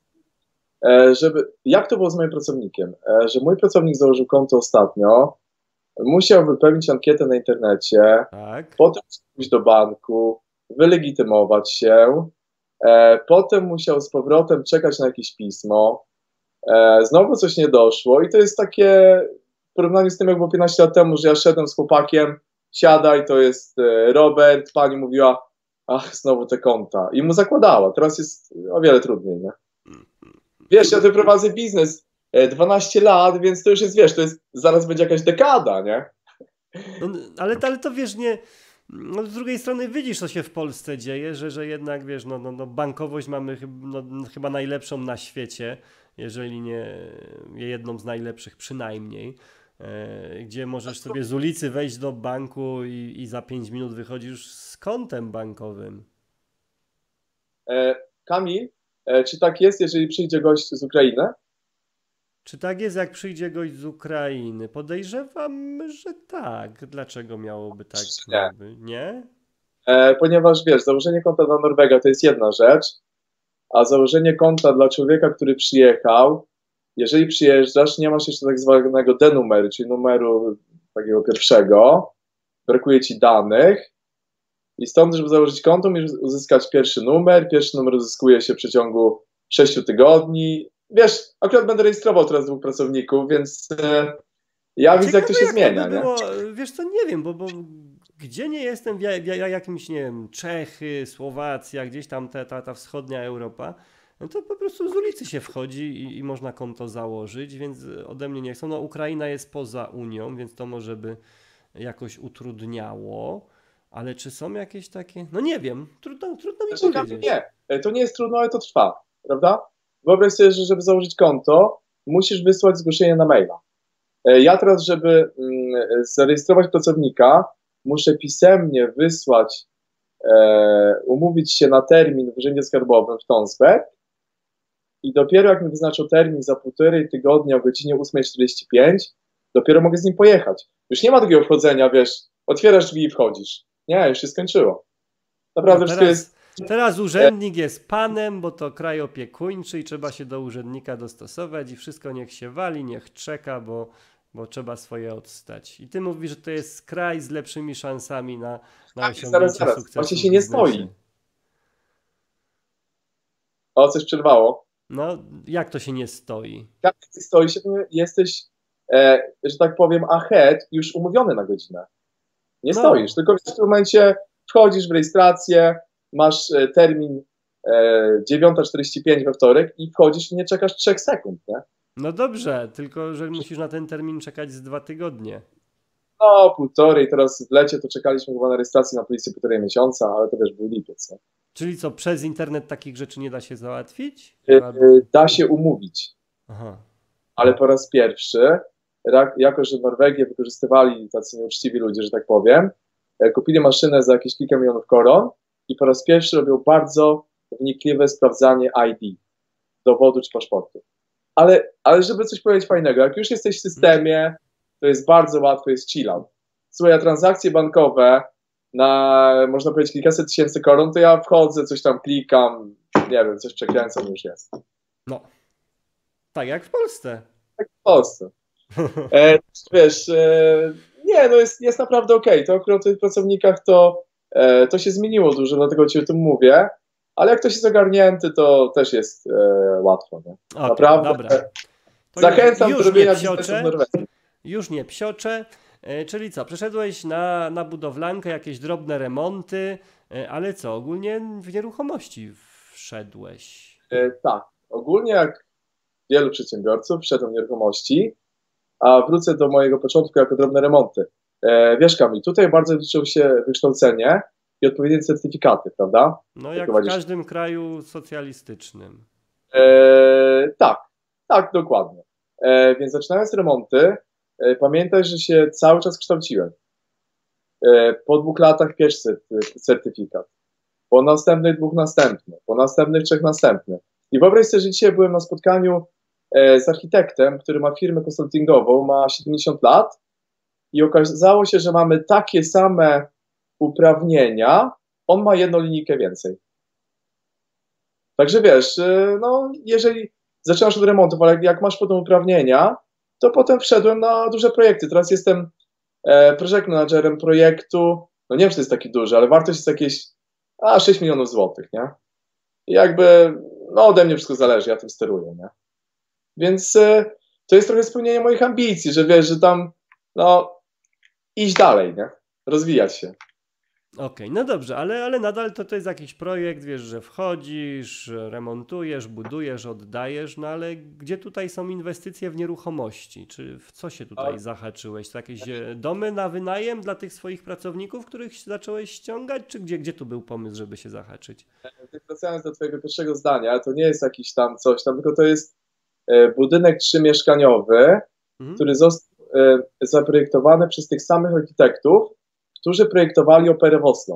E, żeby, jak to było z moim pracownikiem? E, że mój pracownik założył konto ostatnio, musiał wypełnić ankietę na internecie, Tak. potem pójść do banku, wylegitymować się, e, potem musiał z powrotem czekać na jakieś pismo, e, znowu coś nie doszło i to jest takie, w porównaniu z tym, jak było piętnaście lat temu, że ja szedłem z chłopakiem, siadaj, to jest e, Robert, pani mówiła, ach, znowu te konta. I mu zakładała. Teraz jest o wiele trudniej, nie? Wiesz, ja tu prowadzę biznes e, dwanaście lat, więc to już jest, wiesz, to jest, zaraz będzie jakaś dekada, nie? No, ale, ale to wiesz, nie. No, z drugiej strony widzisz, co się w Polsce dzieje, że, że jednak wiesz, no, no, no bankowość mamy chyb, no, chyba najlepszą na świecie, jeżeli nie jedną z najlepszych przynajmniej, e, gdzie możesz sobie z ulicy wejść do banku i, i za pięć minut wychodzisz z kontem bankowym. E, Kamil, e, czy tak jest, jeżeli przyjdzie gość z Ukrainy? Czy tak jest, jak przyjdzie gość z Ukrainy? Podejrzewam, że tak. Dlaczego miałoby tak Nie. być? Nie? E, ponieważ wiesz, założenie konta dla Norwega to jest jedna rzecz, a założenie konta dla człowieka, który przyjechał, jeżeli przyjeżdżasz, nie masz jeszcze tak zwanego D-numeru, czyli numeru takiego pierwszego, brakuje ci danych i stąd, żeby założyć konto, musisz uzyskać pierwszy numer. Pierwszy numer uzyskuje się w przeciągu sześciu tygodni. Wiesz, akurat będę rejestrował teraz dwóch pracowników, więc e, ja widzę, jak to się jak zmienia, to by nie? było, wiesz co, nie wiem, bo, bo gdzie nie jestem, w ja- w ja- jakimś, nie wiem, Czechy, Słowacja, gdzieś tam ta, ta, ta wschodnia Europa, no to po prostu z ulicy się wchodzi i, i można konto założyć, więc ode mnie nie chcą. No Ukraina jest poza Unią, więc to może by jakoś utrudniało, ale czy są jakieś takie, no nie wiem, trudno, trudno mi Znaczy, Kamil, powiedzieć. nie, E, to nie jest trudno, ale to trwa, prawda? Wyobraź sobie, że żeby założyć konto, musisz wysłać zgłoszenie na maila. E, Ja teraz, żeby mm, zarejestrować pracownika, muszę pisemnie wysłać, e, umówić się na termin w Urzędzie Skarbowym w Tonsberg i dopiero jak mi wyznaczą termin za półtorej tygodnia o godzinie ósma czterdzieści pięć, dopiero mogę z nim pojechać. Już nie ma takiego wchodzenia, wiesz, otwierasz drzwi i wchodzisz. Nie, już się skończyło. Naprawdę No wszystko jest... teraz, teraz urzędnik jest panem, bo to kraj opiekuńczy i trzeba się do urzędnika dostosować i wszystko niech się wali, niech czeka, bo, bo trzeba swoje odstać. I ty mówisz, że to jest kraj z lepszymi szansami na, na Tak, osiągnięcie zaraz, zaraz. sukcesu Właśnie w się nie biznesie. stoi. O, coś przerwało. No, jak to się nie stoi? Jak stoi się, to jesteś, e, że tak powiem, ahead, już umówiony na godzinę. Nie No. stoisz, tylko w tym momencie wchodzisz w rejestrację, masz e, termin e, dziewiąta czterdzieści pięć we wtorek i wchodzisz i nie czekasz trzech sekund, nie? No dobrze, tylko że musisz na ten termin czekać z dwa tygodnie. No, półtorej, teraz w lecie to czekaliśmy chyba na rejestrację na policję półtorej miesiąca, ale to też był lipiec. Nie? Czyli co, przez internet takich rzeczy nie da się załatwić? E, e, Da się umówić, Aha. ale po raz pierwszy, rak- jako że Norwegię wykorzystywali tacy nieuczciwi ludzie, że tak powiem, e, kupili maszynę za jakieś kilka milionów koron i po raz pierwszy robią bardzo wnikliwe sprawdzanie I D, dowodu czy paszportu. Ale, ale żeby coś powiedzieć fajnego, jak już jesteś w systemie, to jest bardzo łatwo, jest chill out. Słuchaj, a transakcje bankowe na, można powiedzieć, kilkaset tysięcy koron, to ja wchodzę, coś tam klikam, nie wiem, coś przekręcam, już jest. No, tak jak w Polsce. Tak w Polsce. E, wiesz, e, nie, no jest, jest naprawdę okej. To akurat w tych pracownikach to, e, to się zmieniło dużo, dlatego ci o tym mówię, ale jak ktoś jest ogarnięty, to też jest e, łatwo. Nie? Okej, Naprawdę. dobra. To Zachęcam już do robienia nie biznesu psioczę. w Norwegii. Już nie psioczę. E, Czyli co, przeszedłeś na, na budowlankę, jakieś drobne remonty, e, ale co, ogólnie w nieruchomości wszedłeś. E, tak, ogólnie jak wielu przedsiębiorców wszedłem w nieruchomości, a wrócę do mojego początku jako drobne remonty. E, wiesz, Kamil, tutaj bardzo liczyło się wykształcenie i odpowiednie certyfikaty, prawda? No jak w prowadzisz- każdym kraju socjalistycznym. E, tak, tak, dokładnie. E, więc zaczynając remonty, e, pamiętaj, że się cały czas kształciłem. E, po dwóch latach pierwszy certy- certyfikat, po następnych dwóch następny, po następnych trzech następny. I wyobraź sobie, że dzisiaj byłem na spotkaniu e, z architektem, który ma firmę konsultingową, ma siedemdziesiąt lat i okazało się, że mamy takie same uprawnienia, on ma jedną linijkę więcej. Także wiesz, y, no jeżeli zaczynasz od remontów, ale jak masz potem uprawnienia, to potem wszedłem na duże projekty. Teraz jestem e, project managerem projektu, no nie wiem, czy to jest taki duży, ale wartość jest jakieś a, sześć milionów złotych, nie? I jakby, no ode mnie wszystko zależy, ja tym steruję, nie? Więc, y, to jest trochę spełnienie moich ambicji, że wiesz, że tam, no, iść dalej, nie? Rozwijać się. Okej, no dobrze, ale, ale nadal to, to jest jakiś projekt, wiesz, że wchodzisz, remontujesz, budujesz, oddajesz, no ale gdzie tutaj są inwestycje w nieruchomości? Czy w co się tutaj zahaczyłeś? To jakieś e, domy na wynajem dla tych swoich pracowników, których zacząłeś ściągać, czy gdzie, gdzie tu był pomysł, żeby się zahaczyć? Wracając do twojego pierwszego zdania, to nie jest jakiś tam coś tam, tylko to jest e, budynek trzymieszkaniowy, Mhm. który został e, zaprojektowany przez tych samych architektów, którzy projektowali Operę w Oslo.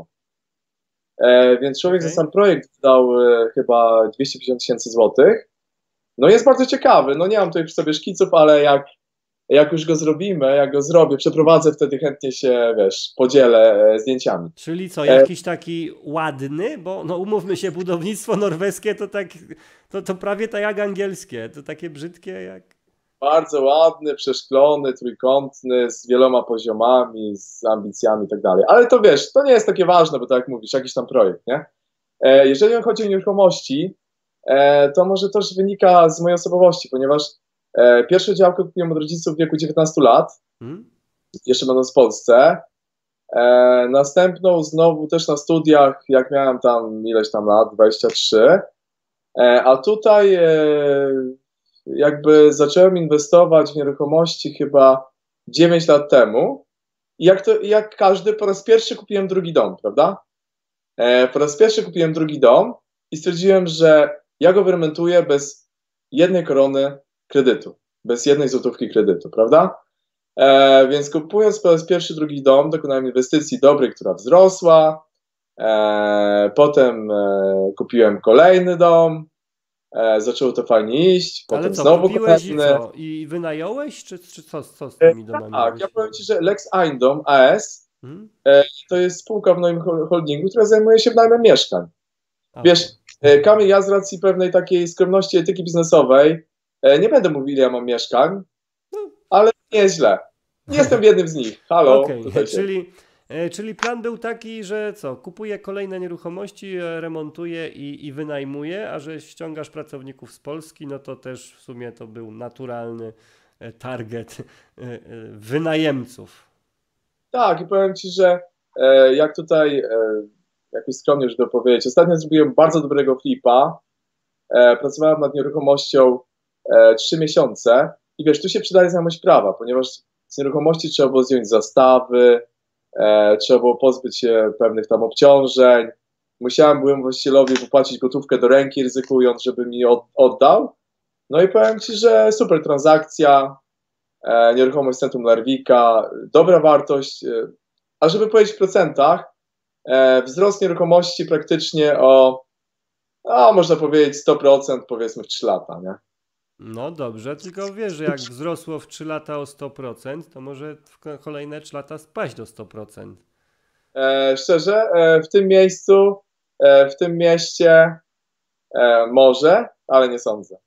E, więc człowiek za Okej. sam projekt wydał e, chyba dwieście pięćdziesiąt tysięcy złotych. No jest bardzo ciekawy, no nie mam tutaj przy sobie szkiców, ale jak, jak już go zrobimy, jak go zrobię, przeprowadzę, wtedy chętnie się, wiesz, podzielę e, zdjęciami. Czyli co, E, jakiś taki ładny, bo no umówmy się, budownictwo norweskie to tak, to, to prawie tak jak angielskie, to takie brzydkie jak... Bardzo ładny, przeszklony, trójkątny, z wieloma poziomami, z ambicjami i tak dalej. Ale to wiesz, to nie jest takie ważne, bo tak jak mówisz, jakiś tam projekt, nie? E, jeżeli chodzi o nieruchomości, e, to może też wynika z mojej osobowości, ponieważ e, pierwszą działkę kupiłem od rodziców w wieku dziewiętnastu lat, Hmm? jeszcze będąc w Polsce. E, następną znowu też na studiach, jak miałem tam ileś tam lat, dwadzieścia trzy. E, a tutaj e, jakby zacząłem inwestować w nieruchomości chyba dziewięć lat temu. I jak, to, jak każdy, po raz pierwszy kupiłem drugi dom, prawda? E, po raz pierwszy kupiłem drugi dom i stwierdziłem, że ja go wyremontuję bez jednej korony kredytu, bez jednej złotówki kredytu, prawda? E, więc kupując po raz pierwszy drugi dom, dokonałem inwestycji dobrej, która wzrosła. E, potem e, kupiłem kolejny dom. E, zaczęło to fajnie iść. Ale Potem co, znowu kupiłeś i kolejny. co? I wynająłeś, czy, czy co, co z E, tymi domami tak, robisz? ja powiem Ci, że Lex Eindom A S Hmm? e, to jest spółka w moim hol- holdingu, która zajmuje się wynajmem mieszkań. A, Wiesz, okej. e, Kamil, ja z racji pewnej takiej skromności etyki biznesowej e, nie będę mówił, ile ja mam mieszkań, No, ale nie jest źle. Nie jestem w jednym z nich. Halo, okej, tutaj się. czyli, e, czyli plan był taki, że co, kupuje kolejne nieruchomości, e, remontuje i, i wynajmuje, a że ściągasz pracowników z Polski, no to też w sumie to był naturalny e, target e, e, wynajemców. Tak, i powiem Ci, że e, jak tutaj e, jakoś skromnie już dopowiedzieć, ostatnio zrobiłem bardzo dobrego flipa. E, pracowałem nad nieruchomością e, trzy miesiące i wiesz, tu się przydaje znajomość prawa, ponieważ z nieruchomości trzeba było zdjąć zastawy, e, trzeba było pozbyć się pewnych tam obciążeń. Musiałem byłem właścicielowi wypłacić gotówkę do ręki, ryzykując, żeby mi od, oddał. No i powiem Ci, że super transakcja, e, nieruchomość Centrum Larvika, dobra wartość, e, a żeby powiedzieć w procentach, e, wzrost nieruchomości praktycznie o, no, można powiedzieć sto procent powiedzmy w trzy lata, nie? No dobrze, tylko wiesz, że jak wzrosło w trzy lata o sto procent, to może w ko- kolejne trzy lata spaść do sto procent. E, szczerze, e, w tym miejscu, e, w tym mieście e, może, ale nie sądzę.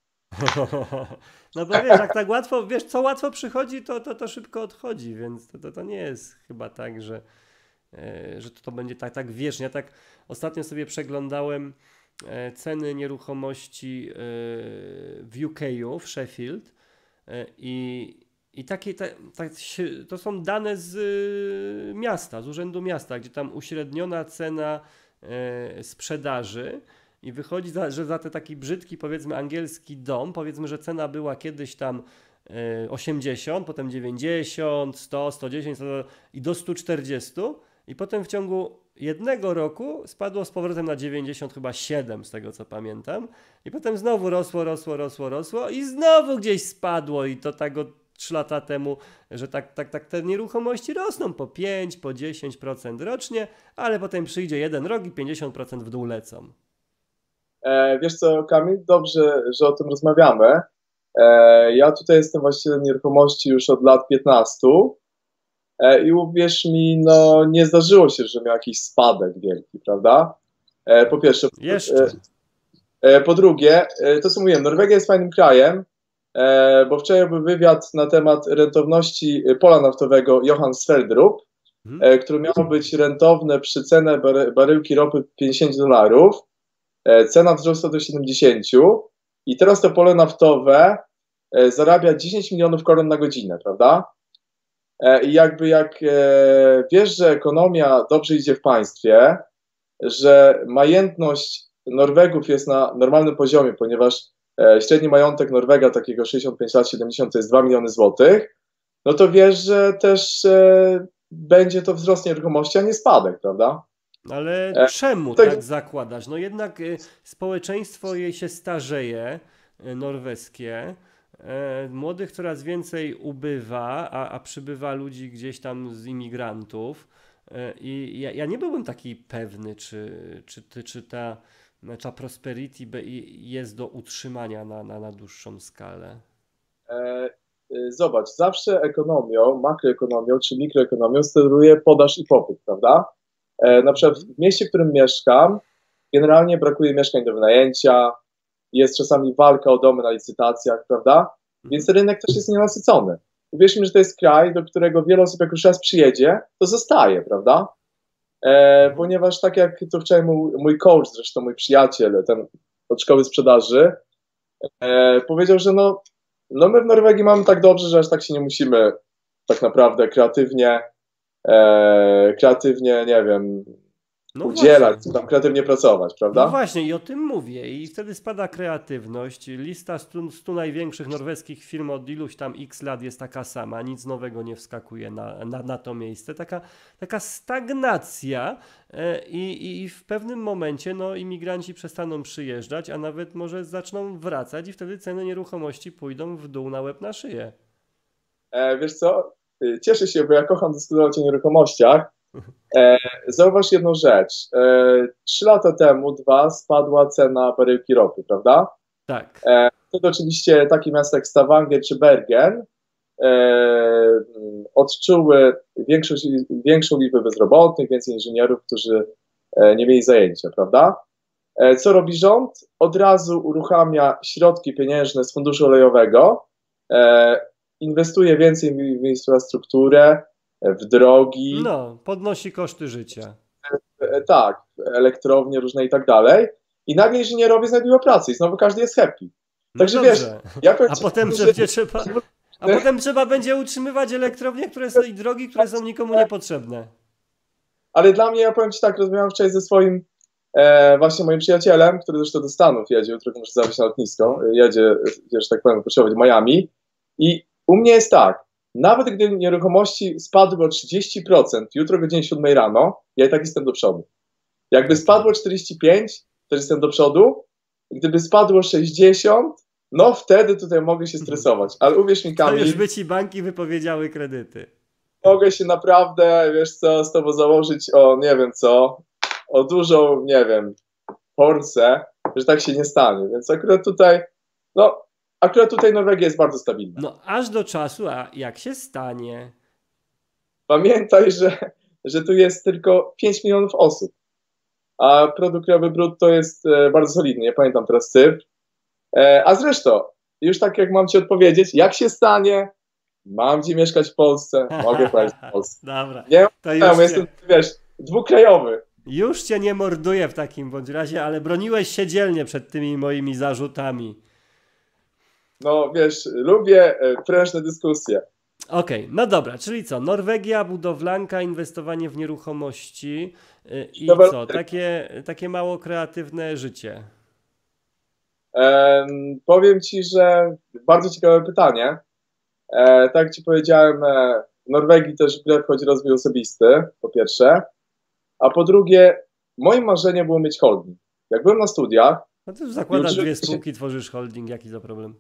No bo wiesz, jak tak łatwo, wiesz, co łatwo przychodzi, to, to, to szybko odchodzi, więc to, to, to nie jest chyba tak, że, e, że to, to będzie tak, tak wiecznie. Ja tak ostatnio sobie przeglądałem e, ceny nieruchomości e, w U K u, w Sheffield e, i, i takie, ta, tak się- to są dane z e, miasta, z urzędu miasta, gdzie tam uśredniona cena e, sprzedaży i wychodzi, za, że za ten taki brzydki, powiedzmy, angielski dom, powiedzmy, że cena była kiedyś tam e, osiemdziesiąt, potem dziewięćdziesiąt, sto, sto dziesięć sto, i do stu czterdziestu i potem w ciągu jednego roku spadło z powrotem na dziewięćdziesiąt, chyba siedem z tego co pamiętam i potem znowu rosło, rosło, rosło, rosło i znowu gdzieś spadło i to tak od trzy lata temu, że tak, tak, tak te nieruchomości rosną po pięć, po dziesięć procent rocznie, ale potem przyjdzie jeden rok i pięćdziesiąt procent w dół lecą. E, wiesz co, Kamil, dobrze, że o tym rozmawiamy. E, ja tutaj jestem właścicielem nieruchomości już od lat piętnastu e, i uwierz mi, no nie zdarzyło się, że miał jakiś spadek wielki, prawda? E, po pierwsze. Jeszcze. E, e, po drugie, e, to co mówiłem, Norwegia jest fajnym krajem, e, bo wczoraj był wywiad na temat rentowności pola naftowego Johan Sverdrup, Mhm. e, które miało być rentowne przy cenę bary, baryłki ropy pięćdziesiąt dolarów. E, Cena wzrosła do siedemdziesięciu i teraz to pole naftowe e, zarabia dziesięć milionów koron na godzinę, prawda? E, I jakby jak e, wiesz, że ekonomia dobrze idzie w państwie, że majętność Norwegów jest na normalnym poziomie, ponieważ e, średni majątek Norwega takiego sześćdziesiąt pięć lat, siedemdziesiąt to jest dwa miliony złotych, no to wiesz, że też e, będzie to wzrost nieruchomości, a nie spadek, prawda? Ale E, czemu tak, tak zakładasz? No jednak y, społeczeństwo jej się starzeje, y, norweskie. E, Młodych coraz więcej ubywa, a, a przybywa ludzi gdzieś tam z imigrantów. E, I ja, ja nie byłem taki pewny, czy, czy, ty, czy ta, ta prosperity be- i- jest do utrzymania na, na, na dłuższą skalę. e, e, Zobacz, zawsze ekonomią, makroekonomią czy mikroekonomią steruje podaż i popyt, prawda? E, na przykład w mieście, w którym mieszkam, generalnie brakuje mieszkań do wynajęcia, jest czasami walka o domy na licytacjach, prawda? Więc rynek też jest nienasycony. Uwierz mi, że to jest kraj, do którego wiele osób jak już raz przyjedzie, to zostaje, prawda? E, ponieważ tak jak to wczoraj mój, mój coach, zresztą mój przyjaciel, ten od szkoły sprzedaży, e, powiedział, że no, no my w Norwegii mamy tak dobrze, że aż tak się nie musimy tak naprawdę kreatywnie, e, kreatywnie, nie wiem, No udzielać, właśnie. tam kreatywnie pracować, No prawda? właśnie, i o tym mówię. I wtedy spada kreatywność. Lista stu, stu największych norweskich firm od iluś tam x lat jest taka sama. Nic nowego nie wskakuje na, na, na to miejsce. Taka, taka stagnacja e, i, i w pewnym momencie no, imigranci przestaną przyjeżdżać, a nawet może zaczną wracać i wtedy ceny nieruchomości pójdą w dół na łeb na szyję. E, wiesz co, Y, cieszę się, bo ja kocham dyskutować o nieruchomościach. E, Zauważ jedną rzecz. E, Trzy lata temu, dwa, spadła cena baryłki ropy, prawda? Tak. E, Wtedy oczywiście takie miasta jak Stavanger czy Bergen e, odczuły większą, większą liczbę bezrobotnych, więcej inżynierów, którzy e, nie mieli zajęcia, prawda? E, Co robi rząd? Od razu uruchamia środki pieniężne z funduszu olejowego, e, inwestuje więcej w w infrastrukturę, w drogi, No, podnosi koszty życia. e, tak, elektrownie różne i tak dalej. I nagle inżynierowie znajdują pracę i znowu każdy jest happy. No Także wiesz, dobrze. ja powiem A ci, potem że- będzie trzeba. A potem trzeba będzie utrzymywać elektrownie, które są i drogi, które są nikomu niepotrzebne. ale dla mnie, ja powiem ci tak, rozmawiałem wczoraj ze swoim e, właśnie moim przyjacielem, który zresztą do Stanów jedzie, jutro muszę zawieźć na lotnisko, jedzie, jedzie, że tak powiem, potrzebować do Miami i u mnie jest tak, nawet gdy nieruchomości spadły o trzydzieści procent, jutro o godzinie siódmej rano, ja i tak jestem do przodu. Jakby spadło czterdzieści pięć, to jestem do przodu, gdyby spadło sześćdziesiąt, no wtedy tutaj mogę się stresować, ale uwierz mi, To już Kamil, by ci banki wypowiedziały kredyty. mogę się naprawdę, wiesz co, z tobą założyć o nie wiem co, o dużą, nie wiem, Porsche, że tak się nie stanie. Więc akurat tutaj, no, akurat tutaj Norwegia jest bardzo stabilna. No aż do czasu, a jak się stanie? Pamiętaj, że, że tu jest tylko pięć milionów osób, a produkt krajowy brutto jest e, bardzo solidny, nie pamiętam teraz cyfr. E, a zresztą, już tak jak mam ci odpowiedzieć, jak się stanie, mam gdzie mieszkać w Polsce, mogę pojechać w Polsce. Dobra, Nie to Ja już jestem, cię, wiesz, dwukrajowy. już cię nie morduję w takim bądź razie, ale broniłeś się dzielnie przed tymi moimi zarzutami. No wiesz, lubię e, prężne dyskusje. Okej, no dobra, czyli co? Norwegia, budowlanka, inwestowanie w nieruchomości yy, i Dobra. co? Takie, takie mało kreatywne życie. Em, powiem ci, że bardzo ciekawe pytanie. E, tak jak ci powiedziałem, e, w Norwegii też w grę wchodzi rozwój osobisty, po pierwsze. A po drugie, moim marzeniem było mieć holding. Jak byłem na studiach, No to już zakładasz Już- dwie spółki, tworzysz holding, jaki to problem?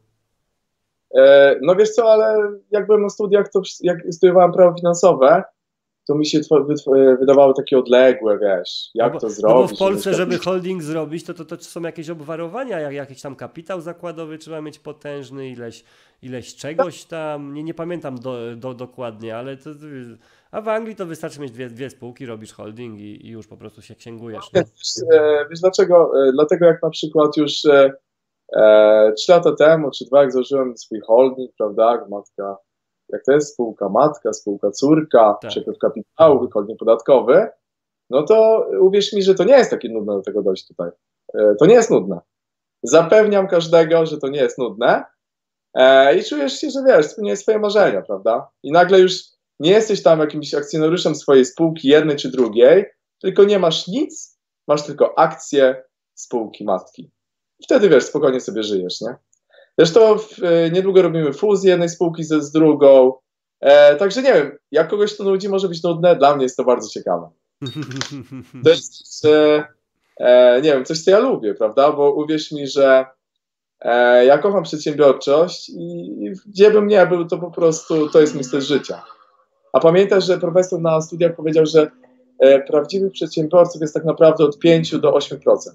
e, no wiesz co, ale jak byłem na studiach, to wsz- jak studiowałem prawo finansowe, to mi się tw- wytw- wydawało takie odległe, wiesz, jak no bo, to no zrobić. bo w Polsce, żeby- żeby holding zrobić, to, to, to są jakieś obwarowania, jak, jakiś tam kapitał zakładowy trzeba mieć potężny, ileś, ileś czegoś tam, nie, nie pamiętam do, do, dokładnie, ale to, a w Anglii to wystarczy mieć dwie, dwie spółki, robisz holding i, i już po prostu się księgujesz. Nie? Wiesz, e, wiesz dlaczego? E, Dlatego jak na przykład już e, e, trzy lata temu, czy dwa, jak założyłem swój holding, prawda, jak matka, jak to jest spółka matka, spółka córka, Tak. przepływ kapitału, holding podatkowy, no to uwierz mi, że to nie jest takie nudne do tego dojść tutaj. E, To nie jest nudne. Zapewniam każdego, że to nie jest nudne. E, I czujesz się, że wiesz, spełniłeś swoje marzenia, prawda? I nagle już nie jesteś tam jakimś akcjonariuszem swojej spółki, jednej czy drugiej, tylko nie masz nic, masz tylko akcje spółki matki. I wtedy wiesz, spokojnie sobie żyjesz, nie? Zresztą w, e, niedługo robimy fuzję jednej spółki ze z drugą. E, także nie wiem, jak kogoś to nudzi, może być nudne, dla mnie jest to bardzo ciekawe. To jest, e, e, nie wiem, coś, co ja lubię, prawda? Bo uwierz mi, że e, ja kocham przedsiębiorczość i, i gdzie bym nie był, to po prostu to jest mój styl życia. A pamiętasz, że profesor na studiach powiedział, że e, prawdziwych przedsiębiorców jest tak naprawdę od pięć do ośmiu procent.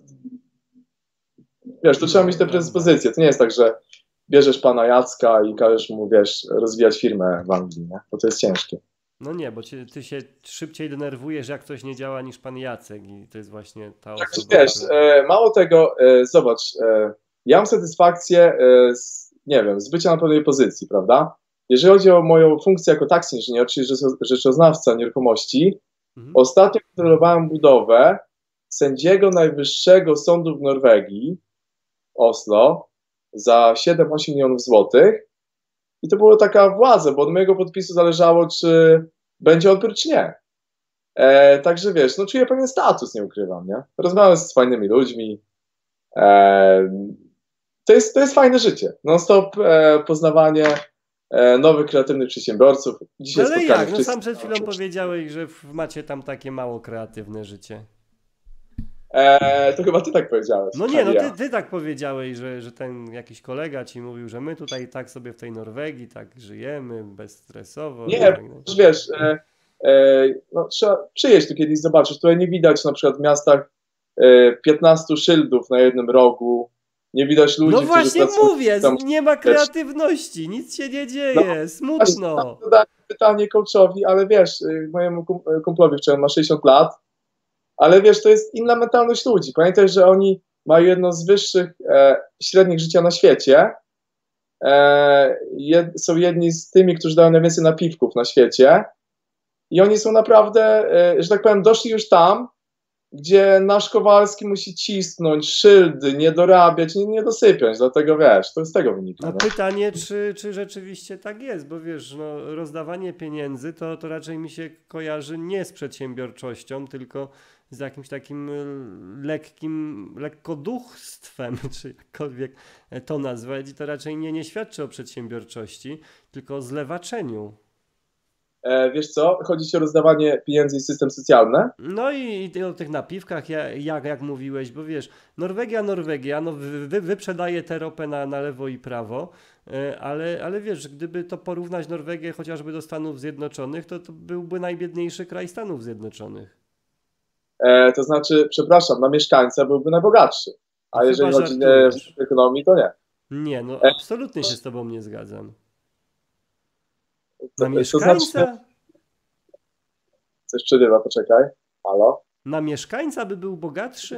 Wiesz, to trzeba mieć te predyspozycje. To nie jest tak, że bierzesz pana Jacka i każesz mu, wiesz, rozwijać firmę w Anglii, nie? Bo to jest ciężkie. No nie, bo cię, ty się szybciej denerwujesz, jak coś nie działa, niż pan Jacek i to jest właśnie ta osoba. Tak, wiesz, e, mało tego, e, zobacz, e, ja mam satysfakcję e, z, nie wiem, z bycia na pewnej pozycji, prawda? Jeżeli chodzi o moją funkcję jako tax inżynier, czyli rzeczoznawca nieruchomości, mhm. Ostatnio kontrolowałem budowę sędziego Najwyższego Sądu w Norwegii, Oslo, za siedem osiem milionów złotych i to była taka władza, bo od mojego podpisu zależało, czy będzie odbiór, czy nie. E, także wiesz, no czuję pewien status, nie ukrywam, nie? Rozmawiam z fajnymi ludźmi. E, to, jest, to jest fajne życie. Non-stop e, poznawanie e, nowych, kreatywnych przedsiębiorców. Dzisiaj ale jak? No sam przed chwilą powiedziałeś, że macie tam takie mało kreatywne życie. E, to chyba ty tak powiedziałeś. No nie, no ty, ty tak powiedziałeś, że, że ten jakiś kolega ci mówił, że my tutaj tak sobie w tej Norwegii tak żyjemy, bezstresowo. Nie, tak, no. wiesz, e, e, no, trzeba przyjeść tu kiedyś zobaczyć. Tutaj nie widać na przykład w miastach e, piętnastu szyldów na jednym rogu. Nie widać ludzi, no właśnie mówię, tam, nie ma kreatywności, nic się nie dzieje, no, smutno. Zadałem pytanie coachowi, ale wiesz, mojemu kumplowi wczoraj ma sześćdziesiąt lat, ale wiesz, to jest inna mentalność ludzi. Pamiętaj, że oni mają jedno z wyższych e, średnich życia na świecie. E, jed, są jedni z tymi, którzy dają najwięcej napiwków na świecie. I oni są naprawdę, e, że tak powiem, doszli już tam, gdzie nasz Kowalski musi cisnąć, szyldy, nie dorabiać, nie, nie dosypiać. Dlatego wiesz, to z tego wynika. No pytanie, czy, czy rzeczywiście tak jest, bo wiesz, no, rozdawanie pieniędzy to, to raczej mi się kojarzy nie z przedsiębiorczością, tylko z jakimś takim lekkim, lekkoduchstwem, czy jakkolwiek to nazwać. I to raczej nie, nie świadczy o przedsiębiorczości, tylko o zlewaczeniu. E, wiesz co, chodzi ci o rozdawanie pieniędzy i system socjalny? No i, i o tych napiwkach, jak, jak mówiłeś, bo wiesz, Norwegia, Norwegia, no wy, wyprzedaje tę ropę na, na lewo i prawo, ale, ale wiesz, gdyby to porównać Norwegię chociażby do Stanów Zjednoczonych, to, to byłby najbiedniejszy kraj Stanów Zjednoczonych. E, to znaczy, przepraszam, na mieszkańca byłby najbogatszy, a no jeżeli chodzi o ekonomię, to nie. Nie, no absolutnie się z tobą nie zgadzam. Na to, mieszkańca? To znaczy... Coś przerywa, poczekaj. Halo? Na mieszkańca by był bogatszy?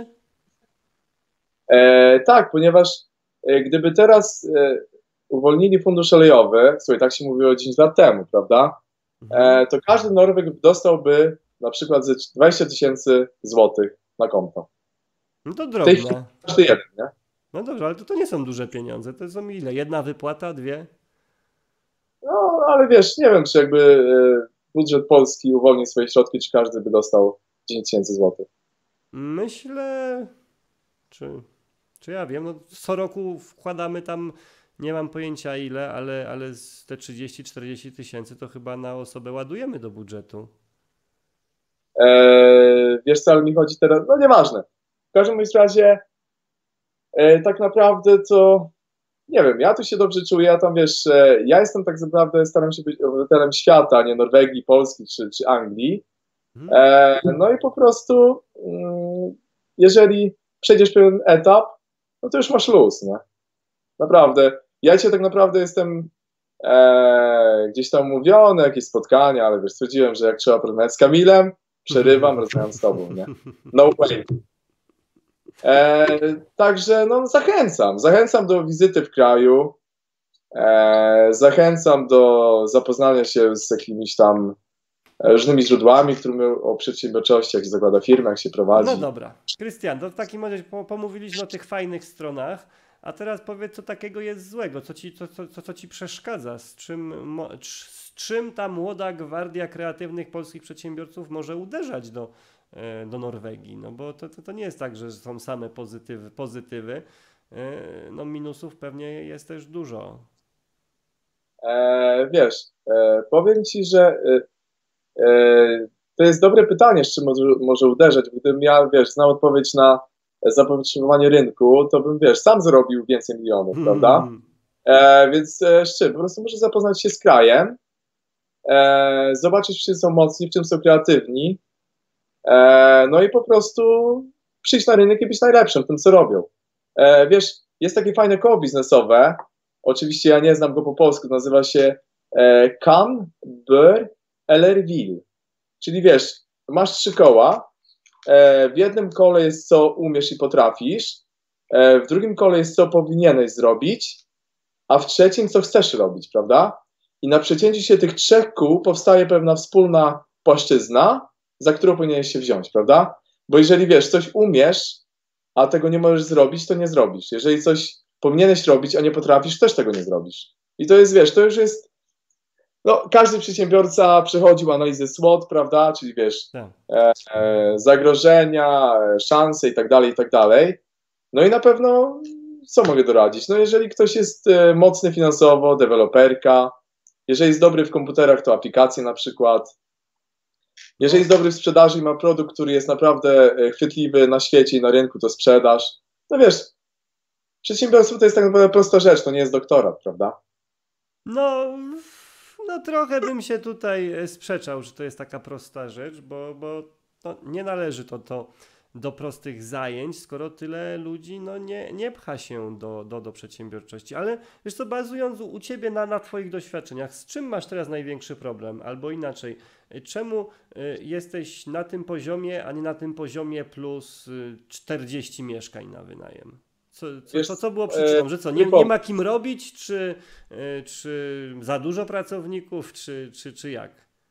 E, tak, ponieważ e, gdyby teraz e, uwolnili fundusz olejowy, słuchaj, tak się mówiło dziesięć lat temu, prawda? E, to każdy Norweg dostałby na przykład ze dwadzieścia tysięcy złotych na konto. No to drobne. Każdy jeden, nie? No dobrze, ale to, to nie są duże pieniądze. To są ile? Jedna wypłata, dwie? No, ale wiesz, nie wiem, czy jakby e, budżet polski uwolnił swoje środki, czy każdy by dostał dziesięć tysięcy złotych. Myślę, czy, czy ja wiem, no co roku wkładamy tam, nie mam pojęcia ile, ale, ale z te trzydzieści czterdzieści tysięcy to chyba na osobę ładujemy do budżetu. Eee, wiesz co, ale mi chodzi teraz, no nieważne. W każdym razie e, tak naprawdę to, nie wiem, ja tu się dobrze czuję, ja tam wiesz, e, ja jestem tak naprawdę, staram się być obywatelem świata, nie Norwegii, Polski czy, czy Anglii. E, no i po prostu mm, jeżeli przejdziesz pewien etap, no to już masz luz, nie? Naprawdę. Ja cię tak naprawdę jestem e, gdzieś tam umówiony, jakieś spotkania, ale wiesz, stwierdziłem, że jak trzeba porozmawiać z Kamilem, przerywam, rozmawiam z tobą, nie? No way. E, także no zachęcam, zachęcam do wizyty w kraju, e, zachęcam do zapoznania się z jakimiś tam różnymi źródłami, które mówią o przedsiębiorczości, jak się zakłada firmę, jak się prowadzi. No dobra. Krystian, to w takim razie pomówiliśmy o tych fajnych stronach, A teraz powiedz, co takiego jest złego, co ci, co, co, co, co ci przeszkadza, z czym, mo, z czym ta młoda gwardia kreatywnych polskich przedsiębiorców może uderzać do, e, do Norwegii, no bo to, to, to nie jest tak, że są same pozytywy, pozytywy, e, no minusów pewnie jest też dużo. E, wiesz, e, powiem ci, że e, e, to jest dobre pytanie, z czym może, może uderzać. Gdybym ja, wiesz, znał odpowiedź na zapotrzebowanie rynku, to bym, wiesz, sam zrobił więcej milionów, prawda? Hmm. E, więc e, z czym? Po prostu muszę zapoznać się z krajem, e, zobaczyć, w czym są mocni, w czym są kreatywni, e, no i po prostu przyjść na rynek i być najlepszym w tym, co robią. E, wiesz, jest takie fajne koło biznesowe, oczywiście ja nie znam go po polsku, nazywa się e, Cannes, Beur, Ellerville. Czyli wiesz, masz trzy koła, e, w jednym kole jest co umiesz i potrafisz, e, w drugim kole jest co powinieneś zrobić, a w trzecim co chcesz robić, prawda? I na przecięciu się tych trzech kół powstaje pewna wspólna płaszczyzna, za którą powinieneś się wziąć, prawda? Bo jeżeli wiesz, coś umiesz, a tego nie możesz zrobić, to nie zrobisz. Jeżeli coś powinieneś robić, a nie potrafisz, też tego nie zrobisz. I to jest, wiesz, to już jest, no, każdy przedsiębiorca przechodził analizę SWOT, prawda, czyli wiesz, Tak. e, e, zagrożenia, e, szanse i tak dalej, i tak dalej. No i na pewno, co mogę doradzić? No jeżeli ktoś jest e, mocny finansowo, deweloperka, jeżeli jest dobry w komputerach, to aplikacje na przykład. Jeżeli jest dobry w sprzedaży i ma produkt, który jest naprawdę e, chwytliwy na świecie i na rynku, to sprzedaż. No wiesz, przedsiębiorstwo to jest tak naprawdę prosta rzecz, to nie jest doktorat, prawda? No, no trochę bym się tutaj e, sprzeczał, że to jest taka prosta rzecz, bo, bo no, nie należy to, to do prostych zajęć, skoro tyle ludzi no, nie, nie pcha się do, do, do przedsiębiorczości. Ale wiesz co, bazując u ciebie na, na twoich doświadczeniach, z czym masz teraz największy problem? Albo inaczej, e, czemu y, jesteś na tym poziomie, a nie na tym poziomie plus y, czterdzieści mieszkań na wynajem? Co, co, Wiesz, co, co było przyczyną? e, Że co, nie nie, nie powiem. ma kim robić, czy, y, czy za dużo pracowników, czy, czy, czy jak?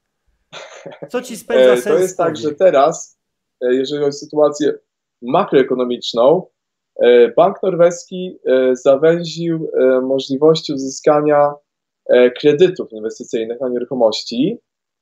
Co ci spędza E, To sens jest tak, że powiek? teraz, e, jeżeli chodzi o sytuację makroekonomiczną, e, Bank Norweski e, zawęził e, możliwości uzyskania e, kredytów inwestycyjnych na nieruchomości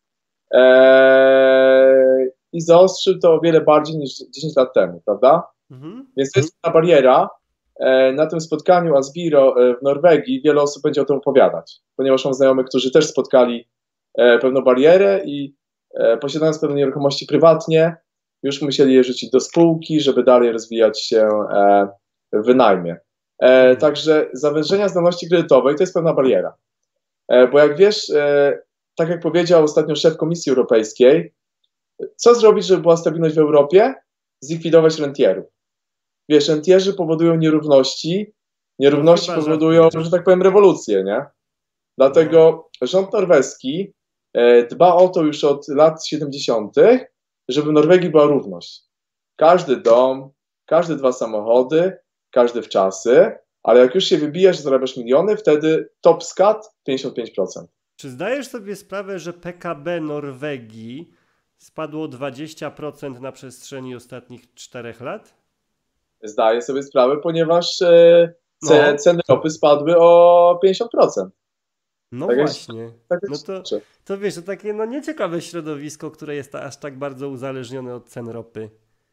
e, i zaostrzył to o wiele bardziej niż dziesięć lat temu, prawda? Mhm. Więc to jest ta bariera. E, Na tym spotkaniu Asbiro e, w Norwegii wiele osób będzie o tym opowiadać, ponieważ mam znajomych, którzy też spotkali e, pewną barierę i e, posiadając pewne nieruchomości prywatnie, już musieli je rzucić do spółki, żeby dalej rozwijać się e, w wynajmie. E, Także zawężenia zdolności kredytowej to jest pewna bariera. E, Bo jak wiesz, e, tak jak powiedział ostatnio szef Komisji Europejskiej, co zrobić, żeby była stabilność w Europie? Zlikwidować rentierów. Wiesz, rentierzy powodują nierówności, No nierówności chyba powodują, żartujesz. że tak powiem, rewolucję, nie? No. Dlatego rząd norweski e, dba o to już od lat siedemdziesiątych, żeby w Norwegii była równość. Każdy dom, każde dwa samochody, każdy w czasy, ale jak już się wybijasz, zarabiasz miliony, wtedy top skat pięćdziesiąt pięć procent. Czy zdajesz sobie sprawę, że P K B Norwegii spadło dwadzieścia procent na przestrzeni ostatnich czterech lat? Zdaję sobie sprawę, ponieważ e, ce, No. ceny ropy spadły o pięćdziesiąt procent. No Tak jest- właśnie. Tak No jest to, rzeczy. to wiesz, to takie no nieciekawe środowisko, które jest aż tak bardzo uzależnione od cen ropy.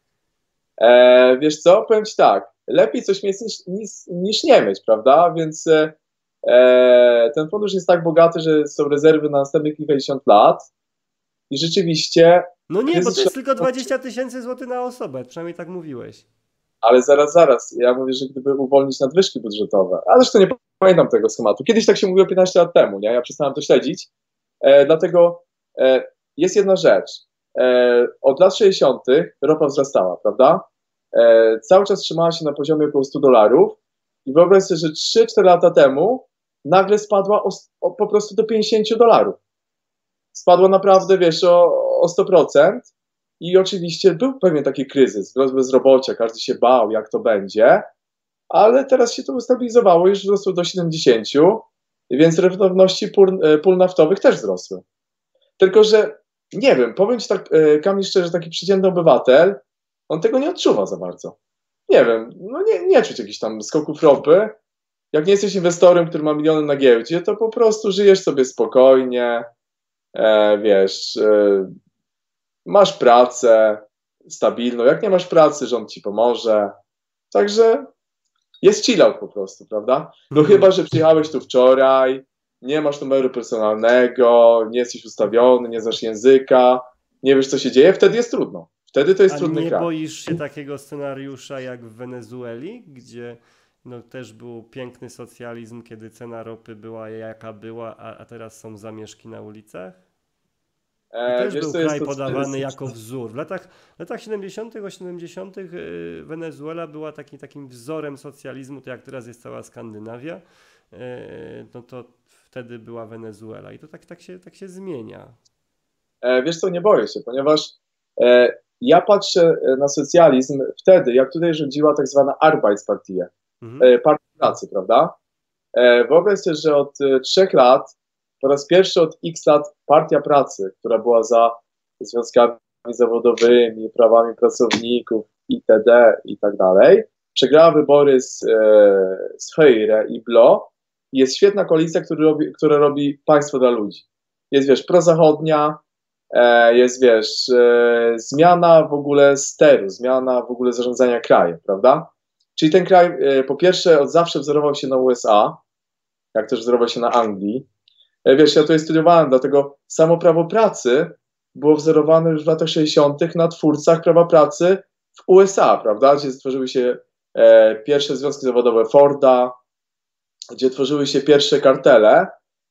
E, wiesz co, powiem ci tak, lepiej coś mieć niż, niż, niż nie mieć, prawda? Więc e, e, ten fundusz jest tak bogaty, że są rezerwy na następnych kilkadziesiąt lat i rzeczywiście, No nie, bo Kryzys to jest środków- tylko dwadzieścia tysięcy złotych na osobę, przynajmniej tak mówiłeś. ale zaraz, zaraz, ja mówię, że gdyby uwolnić nadwyżki budżetowe, ale zresztą nie pamiętam tego schematu. Kiedyś tak się mówiło piętnaście lat temu, nie? Ja przestałem to śledzić, e, dlatego e, jest jedna rzecz. E, od lat sześćdziesiątych ropa wzrastała, prawda? E, cały czas trzymała się na poziomie około stu dolarów i wyobraź sobie, że trzy cztery lata temu nagle spadła o, o, po prostu do pięćdziesięciu dolarów. Spadła naprawdę, wiesz, o, o sto procent i oczywiście był pewien taki kryzys, wzrost bezrobocia, każdy się bał, jak to będzie, ale teraz się to ustabilizowało, już wzrosło do siedemdziesięciu, więc rentowności pól, pól naftowych też wzrosły. Tylko, że nie wiem, powiem ci tak, e, Kamil szczerze, taki przeciętny obywatel, on tego nie odczuwa za bardzo. nie wiem, no nie, nie czuć jakichś tam skoków ropy. Jak nie jesteś inwestorem, który ma miliony na giełdzie, to po prostu żyjesz sobie spokojnie, e, wiesz, e, masz pracę stabilną. Jak nie masz pracy, rząd ci pomoże. Także jest chill out po prostu, prawda? No Mhm. chyba, że przyjechałeś tu wczoraj, nie masz numeru personalnego, nie jesteś ustawiony, nie znasz języka, nie wiesz, co się dzieje, wtedy jest trudno. Wtedy to jest A trudny nie kraj. boisz się takiego scenariusza jak w Wenezueli, gdzie no, też był piękny socjalizm, kiedy cena ropy była jaka była, a, a teraz są zamieszki na ulicach? To E, też wiesz, był co jest kraj to, podawany jest, jako wzór. W latach, w latach siedemdziesiątych, osiemdziesiątych y, Wenezuela była taki, takim wzorem socjalizmu, to jak teraz jest cała Skandynawia, y, no to wtedy była Wenezuela i to tak, tak, się, tak się zmienia. e, wiesz co, nie boję się, ponieważ e, ja patrzę na socjalizm wtedy, jak tutaj rządziła tak zwana Arbeitspartie, Mhm. e, partia pracy, prawda? E, wyobraź sobie, że od e, trzech lat, po raz pierwszy od x lat, Partia Pracy, która była za związkami zawodowymi, prawami pracowników itd. i tak dalej, przegrała wybory z, e, z Freire i Blo i jest świetna koalicja, która robi, która robi państwo dla ludzi. Jest, wiesz, prozachodnia, e, jest, wiesz, e, zmiana w ogóle steru, zmiana w ogóle zarządzania krajem, prawda? Czyli ten kraj, e, po pierwsze, od zawsze wzorował się na U S A, jak też wzorował się na Anglii. E, Wiesz, ja tutaj studiowałem, dlatego samo prawo pracy było wzorowane już w latach sześćdziesiątych na twórcach prawa pracy w U S A, prawda? Gdzie stworzyły się e, pierwsze związki zawodowe Forda, gdzie tworzyły się pierwsze kartele.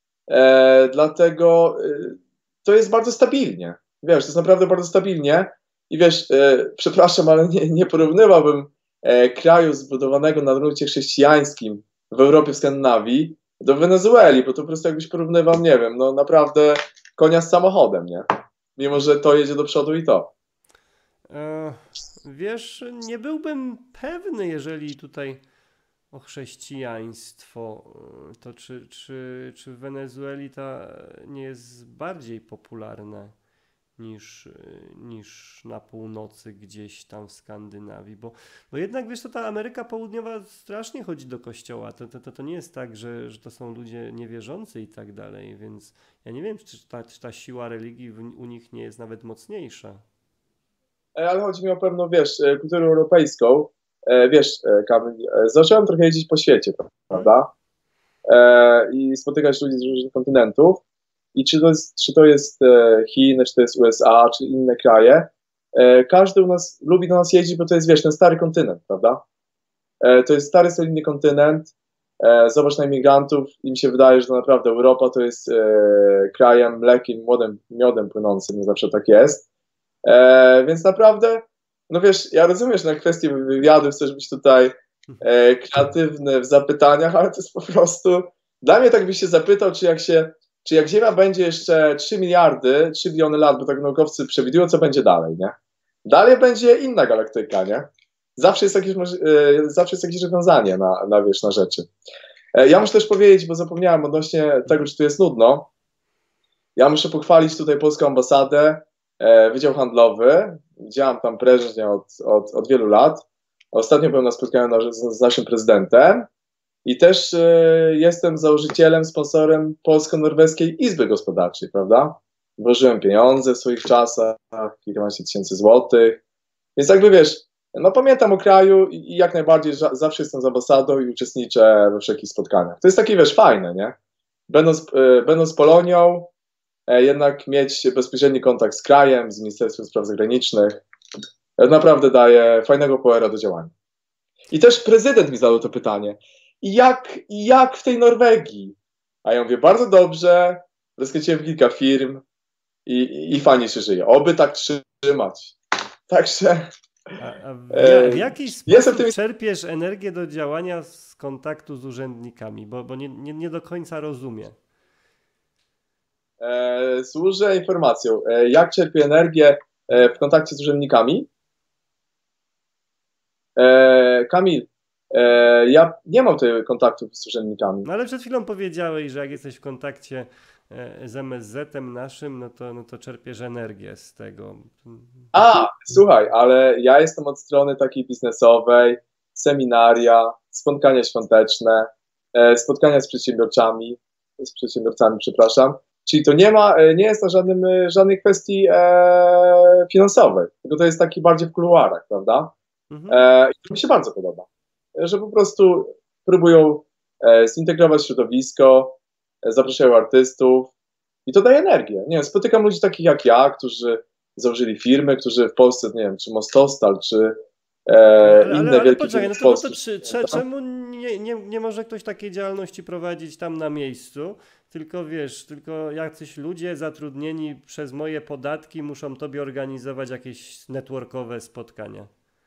E, dlatego e, to jest bardzo stabilnie. Wiesz, to jest naprawdę bardzo stabilnie. I wiesz, e, przepraszam, ale nie, nie porównywałbym e, kraju zbudowanego na gruncie chrześcijańskim w Europie, w Skandynawii do Wenezueli, bo to po prostu jakbyś porównywał, nie wiem, no naprawdę konia z samochodem, nie? Mimo, że to jedzie do przodu i to. E, wiesz, nie byłbym pewny, jeżeli tutaj o chrześcijaństwo, e, to czy, czy, czy w Wenezueli to nie jest bardziej popularne niż, e, niż na północy, gdzieś tam w Skandynawii, bo, bo jednak wiesz, to ta Ameryka Południowa strasznie chodzi do kościoła, to, to, to, to nie jest tak, że, że to są ludzie niewierzący i tak dalej, więc ja nie wiem, czy ta, czy ta siła religii w, u nich nie jest nawet mocniejsza. E, Ale chodzi mi o pewną, wiesz, e, kulturę europejską. E, Wiesz, e, Kamil, e, zacząłem trochę jeździć po świecie, Hmm? prawda? E, I spotykać ludzi z różnych kontynentów. I czy to jest, czy to jest e, Chiny, czy to jest U S A, czy inne kraje, e, każdy u nas lubi do nas jeździć, bo to jest, wiesz, ten stary kontynent, prawda? E, to jest stary, solidny kontynent. E, zobacz na imigrantów, im się wydaje, że to naprawdę Europa to jest e, krajem mlekiem, miodem, miodem płynącym, nie zawsze tak jest. E, więc naprawdę, no wiesz, ja rozumiem, że na kwestię wywiadu chcesz być tutaj e, kreatywny w zapytaniach, ale to jest po prostu, dla mnie tak byś się zapytał, czy jak się, czy jak Ziemia będzie jeszcze trzy miliardy, trzy biliony lat, bo tak naukowcy przewidują, co będzie dalej, nie? Dalej będzie inna galaktyka, nie? Zawsze jest jakieś, moż- e, zawsze jest jakieś rozwiązanie na, na, wiesz, na rzeczy. E, ja muszę też powiedzieć, bo zapomniałem odnośnie tego, czy tu jest nudno, ja muszę pochwalić tutaj polską ambasadę, e, Wydział Handlowy. Działam tam prężnie od, od, od wielu lat. Ostatnio byłem na spotkaniu na, z, z naszym prezydentem i też e, jestem założycielem, sponsorem Polsko-Norweskiej Izby Gospodarczej, prawda? Włożyłem pieniądze w swoich czasach, kilkanaście tysięcy złotych. Więc jakby wiesz, no pamiętam o kraju i, i jak najbardziej ża- zawsze jestem z ambasadą i uczestniczę we wszelkich spotkaniach. To jest takie, wiesz, fajne, nie? Będąc, e, będąc Polonią, e, jednak mieć bezpośredni kontakt z krajem, z Ministerstwem Spraw Zagranicznych, e, naprawdę daje fajnego poera do działania. I też prezydent mi zadał to pytanie. I jak, i jak w tej Norwegii? A ja mówię, bardzo dobrze, rozkręciłem kilka firm i, i, i fajnie się żyje. Oby tak trzymać. Także A, a w, ja, w e, jaki jestem sposób tym. czerpiesz energię do działania z kontaktu z urzędnikami? Bo, bo nie, nie, nie do końca rozumiem. E, służę informacją. E, jak czerpię energię e, w kontakcie z urzędnikami? E, Kamil, e, ja nie mam tutaj kontaktów z urzędnikami. No ale przed chwilą powiedziałeś, że jak jesteś w kontakcie e, z M S Z-em naszym, no to, no to czerpiesz energię z tego. A, słuchaj, ale ja jestem od strony takiej biznesowej, seminaria, spotkania świąteczne, e, spotkania z przedsiębiorcami, z przedsiębiorcami, przepraszam. Czyli to nie ma, e, nie jest to żadnym, e, żadnej kwestii e, finansowej, tylko to jest taki bardziej w kuluarach, prawda? Mhm. E, I to mi się bardzo podoba, że po prostu próbują e, zintegrować środowisko, e, zapraszają artystów i to daje energię. Nie wiem, spotykam ludzi takich jak ja, którzy założyli firmy, którzy w Polsce, nie wiem, czy Mostostal, czy e, Ale, ale, inne ale wielkie poczekaj, firmy no w to, no Polsce. to czy, cze- czemu nie, nie, nie może ktoś takiej działalności prowadzić tam na miejscu? Tylko wiesz, tylko jacyś ludzie zatrudnieni przez moje podatki muszą tobie organizować jakieś networkowe spotkania.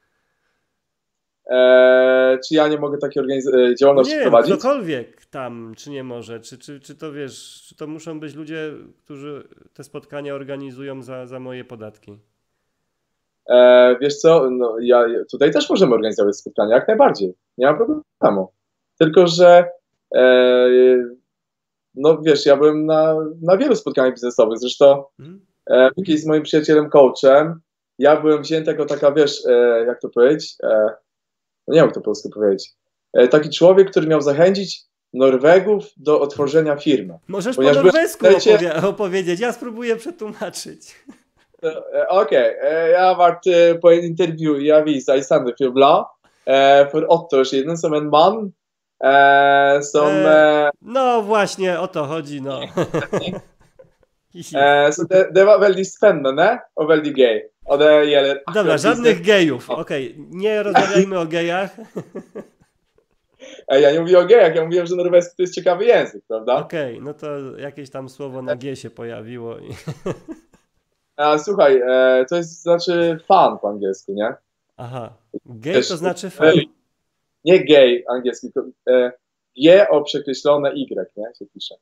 E, czy ja nie mogę takiej organiz- e, No nie działalności wiem, prowadzić? ktokolwiek tam, czy nie może, czy, czy, czy to wiesz, czy to muszą być ludzie, którzy te spotkania organizują za, za moje podatki. E, wiesz co, no, ja, tutaj też możemy organizować spotkania, jak najbardziej. Nie ma problemu. Tylko, że e, no wiesz, ja byłem na, na wielu spotkaniach biznesowych, zresztą Mhm. e, kiedyś z moim przyjacielem coachem, ja byłem wzięty jako taka, wiesz, e, jak to powiedzieć, e, no nie wiem jak to po polsku powiedzieć, e, taki człowiek, który miał zachęcić Norwegów do otworzenia firmy. Możesz po Ponieważ byłem norwesku w internecie- opowie- opowiedzieć, ja spróbuję przetłumaczyć. Eh, Okej, eh, jag har varit eh, på en intervju i Avisa i Sandefjord Blad eh, för åtta år sedan som en man eh, som E, eh, no właśnie, o to chodzi, no. eh, Så det, det var väldigt spännande och väldigt gay. Och det gäller Dobra, akkurat żadnych business. gejów, okej, nie rozmawiajmy o gejach, Eh, Ja nie mówię o gejach, ja mówiłem, że norweski to jest ciekawy język, prawda? okej, no to jakieś tam słowo na G się pojawiło i... A, słuchaj, eh, to jest znaczy fan po angielsku, nie? Aha, gej Też- to znaczy fan. Ej, Nie gay angielski, tylko eh, G o przekreślone Y, nie? Się pisze.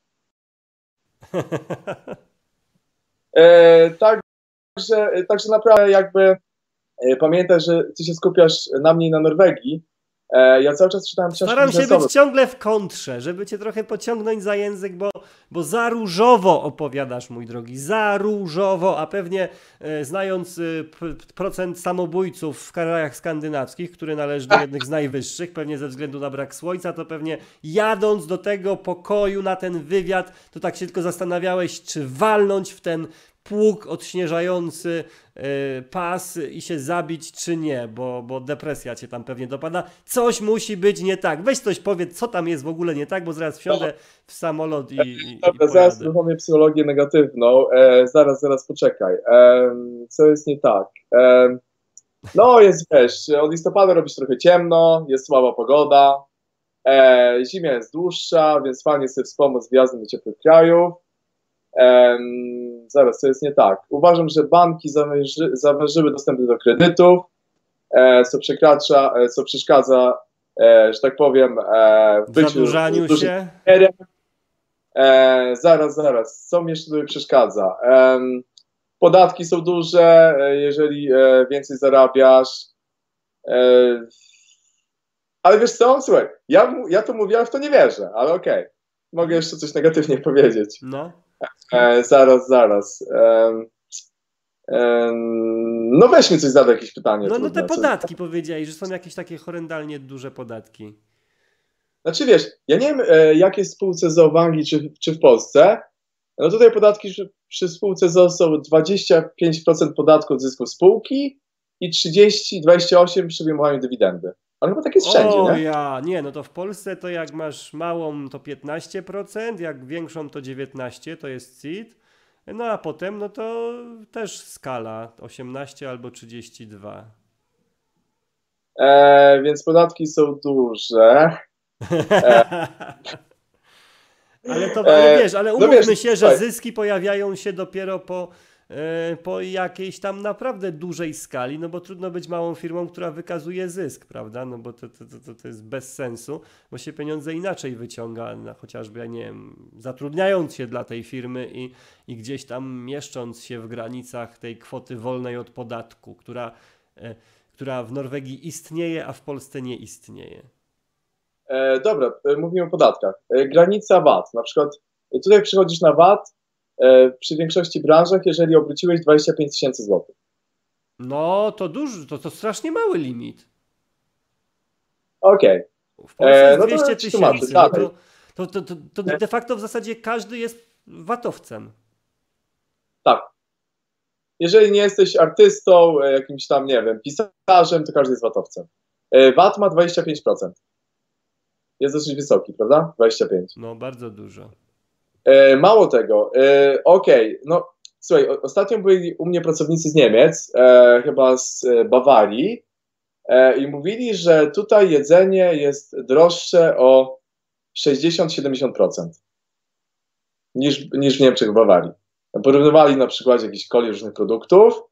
E, także, także naprawdę jakby e, pamiętaj, że ty się skupiasz na mnie i na Norwegii. E, ja cały czas czytałem książki Staram się biznesowe. być ciągle w kontrze, żeby cię trochę pociągnąć za język, bo, bo za różowo opowiadasz, mój drogi, za różowo, a pewnie e, znając e, p- procent samobójców w krajach skandynawskich, który należy do jednych z najwyższych, pewnie ze względu na brak słońca, to pewnie jadąc do tego pokoju na ten wywiad, to tak się tylko zastanawiałeś, czy walnąć w ten pług odśnieżający y, pas i się zabić, czy nie, bo, bo depresja cię tam pewnie dopada. Coś musi być nie tak. Weź coś powiedz, co tam jest w ogóle nie tak, bo zaraz wsiądę w samolot i, i, i Dobra, zaraz pojadę. uruchomię psychologię negatywną. E, zaraz, zaraz poczekaj. E, co jest nie tak? E, no jest, wiesz, od listopada robi się trochę ciemno, jest słaba pogoda, e, zima jest dłuższa, więc fajnie sobie wspomóc wjazdem do ciepłych krajów. Em, zaraz, co jest nie tak. Uważam, że banki zawęży, zawężyły dostęp do kredytów, e, co przekracza, e, co przeszkadza, e, że tak powiem, e, w W byciu zadłużaniu dużym się. bankierem. E, zaraz, zaraz, co mi jeszcze tutaj przeszkadza? Em, podatki są duże, e, jeżeli e, więcej zarabiasz. E, ale wiesz co? Słuchaj, ja, mu- ja to mówiłem, w to nie wierzę, ale okej. Mogę jeszcze coś negatywnie powiedzieć. No. E, zaraz, zaraz. Em, em, no weźmy coś, zadaj jakieś pytanie. No, no trudne, te co- podatki powiedziałeś, że są jakieś takie horrendalnie duże podatki. Znaczy wiesz, ja nie wiem, e, jak jest w spółce z o w Anglii czy, czy w Polsce. No tutaj podatki przy, przy spółce z o są dwadzieścia pięć procent podatku od zysku spółki i trzydzieści dwadzieścia osiem przy wyjmowaniu dywidendy. Ale chyba tak jest wszędzie, O nie? ja, nie, no to w Polsce to jak masz małą to piętnaście procent, jak większą to dziewiętnaście procent, to jest C I T. No a potem no to też skala osiemnaście albo trzydzieści dwa. E, więc podatki są duże. Ale to, ale E, wiesz, ale no umówmy wiesz, się, że słuchaj. zyski pojawiają się dopiero po, e, po jakiejś tam naprawdę dużej skali, no bo trudno być małą firmą, która wykazuje zysk, prawda? No bo to, to, to, to jest bez sensu, bo się pieniądze inaczej wyciąga, na chociażby, ja nie wiem, zatrudniając się dla tej firmy i, i gdzieś tam mieszcząc się w granicach tej kwoty wolnej od podatku, która, e, która w Norwegii istnieje, a w Polsce nie istnieje. E, dobra, e, mówimy o podatkach. E, granica V A T, na przykład Tutaj przychodzisz na V A T e, przy większości branżach, jeżeli obróciłeś dwadzieścia pięć tysięcy złotych. No to duży, to, to strasznie mały limit. Okej. W Polsce jest no to dwieście ci tłumaczę tysięcy. No dalej. to, to, to, to, to de facto w zasadzie każdy jest vatowcem. Tak. Jeżeli nie jesteś artystą, e, jakimś tam, nie wiem, pisarzem, to każdy jest vatowcem. E, V A T ma dwadzieścia pięć procent. Jest dosyć wysoki, prawda? dwadzieścia pięć procent. No bardzo dużo. E, mało tego. E, Okej, no słuchaj, o- ostatnio byli u mnie pracownicy z Niemiec, e, chyba z e, Bawarii, e, i mówili, że tutaj jedzenie jest droższe o sześćdziesiąt do siedemdziesięciu procent niż, niż w Niemczech, w Bawarii. Porównywali na przykład jakichś coli różnych produktów.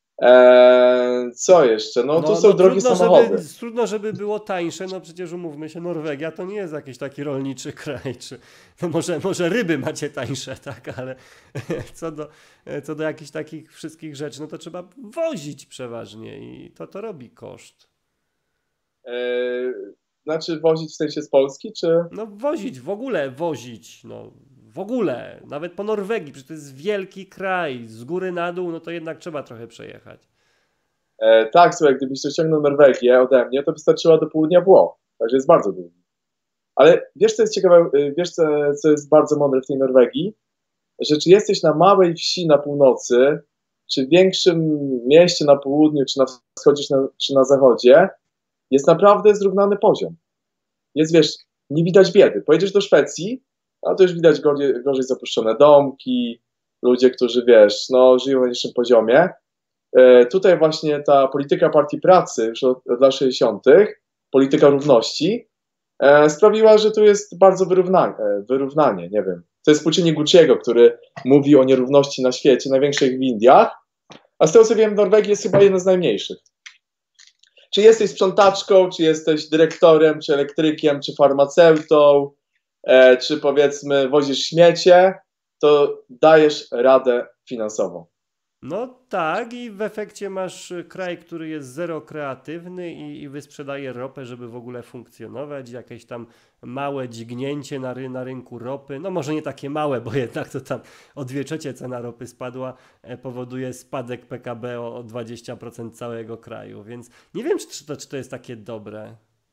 E, co jeszcze? No, tu są drogie trudno, samochody. żeby, trudno, żeby było tańsze. No przecież umówmy się, Norwegia to nie jest jakiś taki rolniczy kraj. Czy, no może, może ryby macie tańsze, tak, ale co do, co do jakichś takich wszystkich rzeczy, no to trzeba wozić przeważnie i to to robi koszt. E, znaczy wozić w sensie z Polski, czy? No wozić, w ogóle wozić, no w ogóle, nawet po Norwegii, przecież to jest wielki kraj, z góry na dół, no to jednak trzeba trochę przejechać. E, tak, słuchaj, gdybyś ściągnął Norwegię ode mnie, to wystarczyła do południa Włoch. Także jest bardzo długi. Ale wiesz, co jest ciekawe, y, wiesz, co, co jest bardzo mądre w tej Norwegii? Że czy jesteś na małej wsi na północy, czy w większym mieście na południu, czy na wschodzie, czy na, czy na zachodzie, jest naprawdę zrównany poziom. Jest, wiesz, nie widać biedy. Pojedziesz do Szwecji, a to już widać gorzej, gorzej zapuszczone domki, ludzie, którzy, wiesz, no, żyją na niższym poziomie. E, tutaj właśnie ta polityka Partii Pracy już od, od lat sześćdziesiątych, polityka równości, e, sprawiła, że tu jest bardzo wyrównanie, wyrównanie, nie wiem. To jest współczynnik Gucci'ego, który mówi o nierówności na świecie, największych w Indiach, a z tego co wiem, Norwegia jest chyba jedna z najmniejszych. Czy jesteś sprzątaczką, czy jesteś dyrektorem, czy elektrykiem, czy farmaceutą, e, czy powiedzmy wozisz śmiecie, to dajesz radę finansową. No tak, i w efekcie masz kraj, który jest zero kreatywny i, i wysprzedaje ropę, żeby w ogóle funkcjonować. Jakieś tam małe dźgnięcie na, ry, na rynku ropy, no może nie takie małe, bo jednak to tam o dwie trzecie cena ropy spadła, e, powoduje spadek P K B o, o dwadzieścia procent całego kraju, więc nie wiem, czy to, czy to jest takie dobre.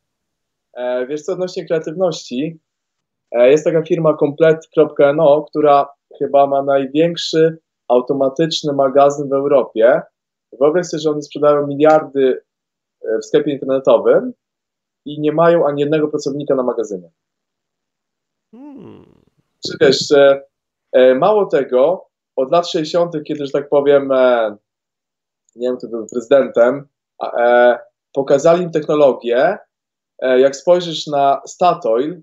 E, wiesz co, odnośnie kreatywności, e, jest taka firma komplet kropka no, która chyba ma największy automatyczny magazyn w Europie. Wyobraź sobie, że oni sprzedają miliardy e, w sklepie internetowym i nie mają ani jednego pracownika na magazynie. Hmm. Czy wiesz, e, e, mało tego, od lat sześćdziesiątych, kiedy, że tak powiem, e, nie wiem, kto był prezydentem, a, e, pokazali im technologię. E, jak spojrzysz na Statoil,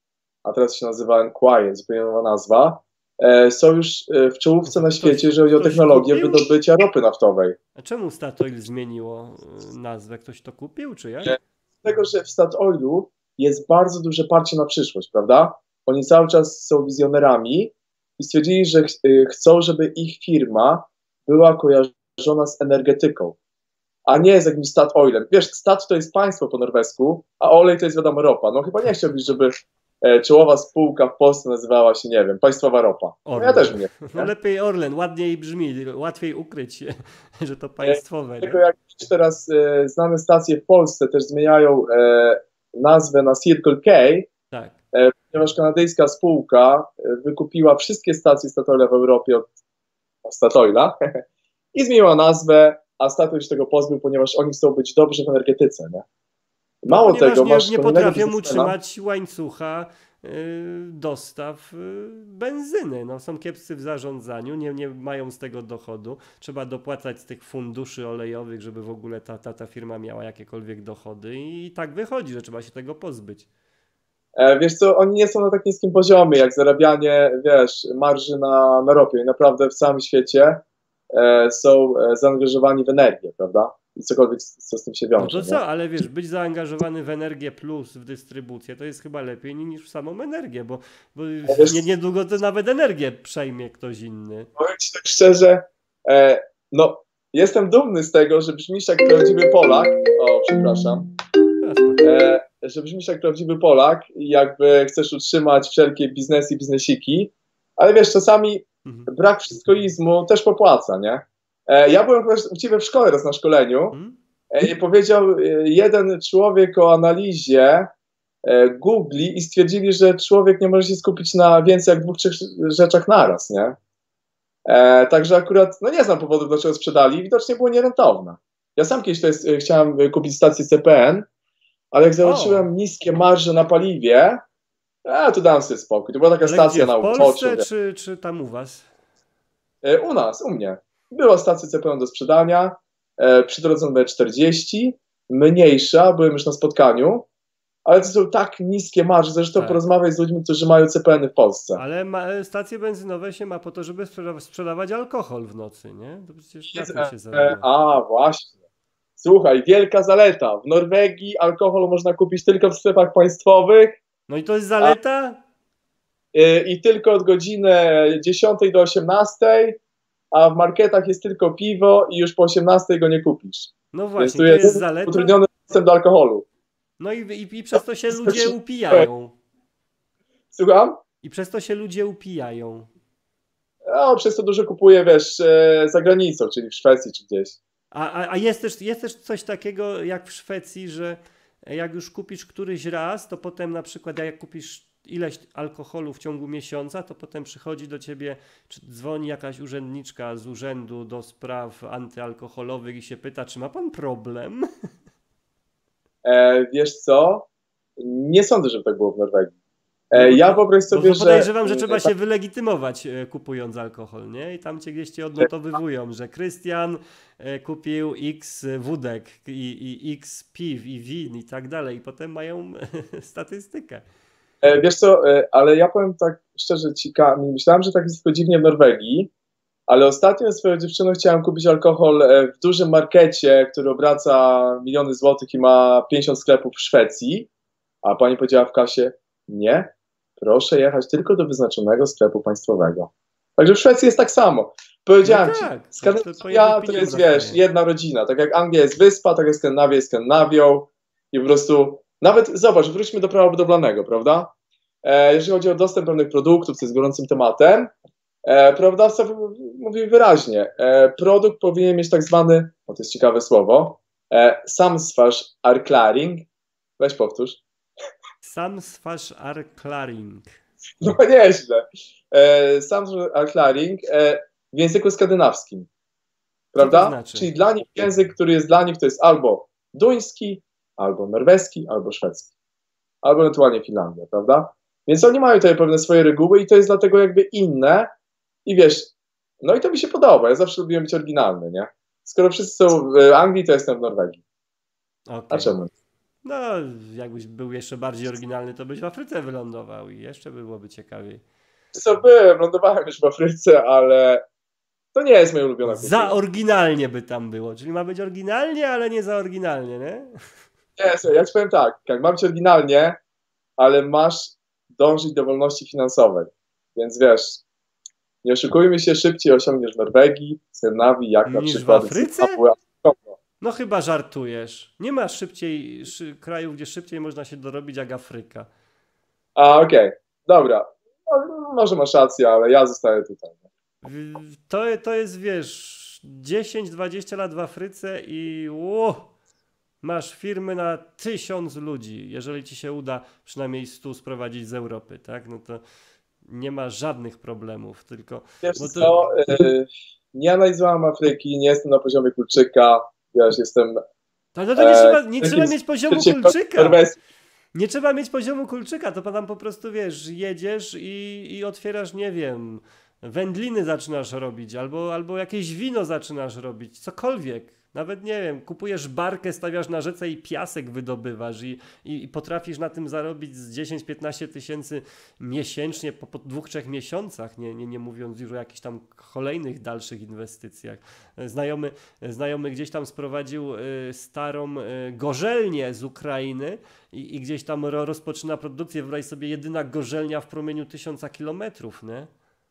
a teraz się nazywa Enquiet, zupełnie nowa nazwa, e, są już e, w czołówce na Ktoś- świecie, jeżeli chodzi o ktoś technologię kupił? wydobycia ropy naftowej. A czemu Statoil zmieniło y, nazwę? Ktoś to kupił, czy jak? Nie. Dlatego, że w Statoilu jest bardzo duże parcie na przyszłość, prawda? Oni cały czas są wizjonerami i stwierdzili, że ch y, chcą, żeby ich firma była kojarzona z energetyką, a nie z jakimś Statoilem. Wiesz, Stat to jest państwo po norwesku, a olej to jest wiadomo ropa. No chyba nie chciałbyś, żeby e, czołowa spółka w Polsce nazywała się, nie wiem, państwowa ropa. No, ja Orlen. też bym nie. No lepiej Orlen, ładniej brzmi, łatwiej ukryć, że to państwowe. Tylko Nie? jak teraz e, znane stacje w Polsce też zmieniają e, nazwę na Circle K, Tak. e, ponieważ kanadyjska spółka e, wykupiła wszystkie stacje Statoila w Europie od, od Statoila i zmieniła nazwę, a Statoil się tego pozbył, ponieważ oni chcą być dobrzy w energetyce. Nie? Mało Ponieważ tego, nie, masz nie kolejnego potrafią biznesmena. utrzymać łańcucha y, dostaw y, benzyny. No, są kiepscy w zarządzaniu, nie, nie mają z tego dochodu. Trzeba dopłacać z tych funduszy olejowych, żeby w ogóle ta, ta, ta firma miała jakiekolwiek dochody i tak wychodzi, że trzeba się tego pozbyć. E, wiesz co, oni nie są na tak niskim poziomie, jak zarabianie, wiesz, marży na, na ropie. I naprawdę w całym świecie e, są e, zaangażowani w energię, prawda? I cokolwiek, co z tym się No wiąże. to nie? co, ale wiesz, być zaangażowany w energię plus w dystrybucję to jest chyba lepiej niż w samą energię, bo, bo wiesz- nie, niedługo to nawet energię przejmie ktoś inny. Powiem ci tak szczerze, e, no, jestem dumny z tego, że brzmisz jak prawdziwy Polak. O, przepraszam. E, że brzmisz jak prawdziwy Polak i jakby chcesz utrzymać wszelkie biznesy i biznesiki, Ale wiesz, czasami Mhm. brak wszystkoizmu też popłaca, nie? E, ja byłem u ciebie w szkole raz na szkoleniu Mhm. e, i powiedział e, jeden człowiek o analizie e, Google i stwierdzili, że człowiek nie może się skupić na więcej jak dwóch, trzech rzeczach naraz, nie? E, także akurat, no nie znam powodów, dlaczego sprzedali, widocznie było nierentowne. Ja sam kiedyś to jest, e, chciałem kupić stację C P N, ale jak O, zobaczyłem niskie marże na paliwie, a to dałem sobie spokój. To była taka ale stacja gdzie? na W uboczu. Polsce czy, czy tam u was? E, U nas, u mnie. Była stacja C P N do sprzedania, e, przy drodze numer czterdzieści, mniejsza, byłem już na spotkaniu, ale to są tak niskie marże, zresztą Tak. porozmawiaj z ludźmi, którzy mają C P N-y w Polsce. Ale ma, stacje benzynowe się ma po to, żeby sprzeda- sprzedawać alkohol w nocy, nie? To przecież na tym się E, zarabia. a, właśnie. Słuchaj, wielka zaleta. W Norwegii alkohol można kupić tylko w sklepach państwowych No i to jest zaleta? e, i tylko od godziny dziesiątej do osiemnastej, a w marketach jest tylko piwo i już po osiemnastej go nie kupisz. No Więc właśnie, tu to jest jest zaleta. utrudniony dostęp do alkoholu. No i, i, i przez to się ludzie upijają. Słucham? I przez to się ludzie upijają. No, przez to dużo kupuję, wiesz, e, za granicą, czyli w Szwecji czy gdzieś. A, a, a jest, też, jest też coś takiego jak w Szwecji, że jak już kupisz któryś raz, to potem na przykład jak kupisz ileś alkoholu w ciągu miesiąca, to potem przychodzi do ciebie, czy dzwoni jakaś urzędniczka z urzędu do spraw antyalkoholowych i się pyta, czy ma pan problem? E, wiesz co? Nie sądzę, żeby tak było w Norwegii. No E, bo ja to- wyobraź Bo sobie, to podejrzewam, że że... trzeba się wylegitymować e, kupując alkohol, nie? I tam cię gdzieś cię odnotowywują, że Krystian e, kupił X wódek i, i X piw i win i tak dalej. I potem mają statystykę. E, wiesz co, e, ale ja powiem tak szczerze ci, Kamil, myślałem, że tak jest tylko dziwnie w Norwegii, ale ostatnio ze swoją dziewczyną chciałem kupić alkohol e, w dużym markecie, który obraca miliony złotych i ma pięćdziesiąt sklepów w Szwecji, a pani powiedziała w kasie, nie, proszę jechać tylko do wyznaczonego sklepu państwowego. Także w Szwecji jest tak samo. Powiedziałem No ci, tak, to- to Skandynawia powinno być to jest, pieniądze wiesz, swoje. jedna rodzina. Tak jak Anglia jest wyspa, tak jak Skandynawia jest Skandynawią i po prostu, nawet zobacz, wróćmy do prawa budowlanego, prawda? E, jeżeli chodzi o dostęp pewnych produktów, co jest gorącym tematem, e, prawodawca w- mówi wyraźnie, e, produkt powinien mieć tak zwany, o to jest ciekawe słowo, e, samsvarserklaring. Weź powtórz. Samsvarserklaring. No nieźle. E, samsvarserklaring e, w języku skandynawskim, prawda? to znaczy? Czyli dla nich język, który jest dla nich, to jest albo duński, albo norweski, albo szwedzki, albo ewentualnie Finlandia, prawda? Więc oni mają tutaj pewne swoje reguły i to jest dlatego jakby inne i wiesz, no i to mi się podoba, ja zawsze lubiłem być oryginalny, nie? Skoro wszyscy są w Anglii, to jestem w Norwegii. A Okej. czemu? No, jakbyś był jeszcze bardziej oryginalny, to byś w Afryce wylądował i jeszcze byłoby ciekawiej. Co byłem, lądowałem już w Afryce, ale to nie jest moja ulubiona kultura. Za oryginalnie by tam było, czyli ma być oryginalnie, ale nie za oryginalnie, nie? Nie, słuchaj, ja ci powiem tak, jak mam ci oryginalnie, ale masz dążyć do wolności finansowej. Więc wiesz, nie oszukujmy się, szybciej osiągniesz w Norwegii, Skandynawii, jak na Niż w przykład Afryce? Zimbabwe. No chyba żartujesz. Nie ma szybciej szy, krajów, gdzie szybciej można się dorobić jak Afryka. A, okej, dobra. No, może masz rację, ale ja zostaję tutaj. W- To, to jest, wiesz, dziesięć dwadzieścia lat w Afryce i ło, masz firmy na tysiąc ludzi. Jeżeli ci się uda przynajmniej stu sprowadzić z Europy, tak? No to nie ma żadnych problemów, tylko... Wiesz Bo to- co, y, nie analizowałem Afryki, nie jestem na poziomie Kulczyka, wiesz, jestem... To, to, to nie e, trzeba, nie trzeba jest- mieć poziomu przeciw- Kulczyka. Norwesji. Nie trzeba mieć poziomu Kulczyka, to tam po prostu, wiesz, jedziesz i, i otwierasz, nie wiem, wędliny zaczynasz robić, albo, albo jakieś wino zaczynasz robić, cokolwiek. Nawet, nie wiem, kupujesz barkę, stawiasz na rzece i piasek wydobywasz i, i, i potrafisz na tym zarobić z dziesięć piętnaście tysięcy miesięcznie po, po dwóch, trzech miesiącach, nie, nie, nie mówiąc już o jakichś tam kolejnych dalszych inwestycjach. Znajomy, znajomy gdzieś tam sprowadził y, starą y, gorzelnię z Ukrainy i, i gdzieś tam ro, rozpoczyna produkcję, wyobraź sobie, jedyna gorzelnia w promieniu tysiąca kilometrów, nie?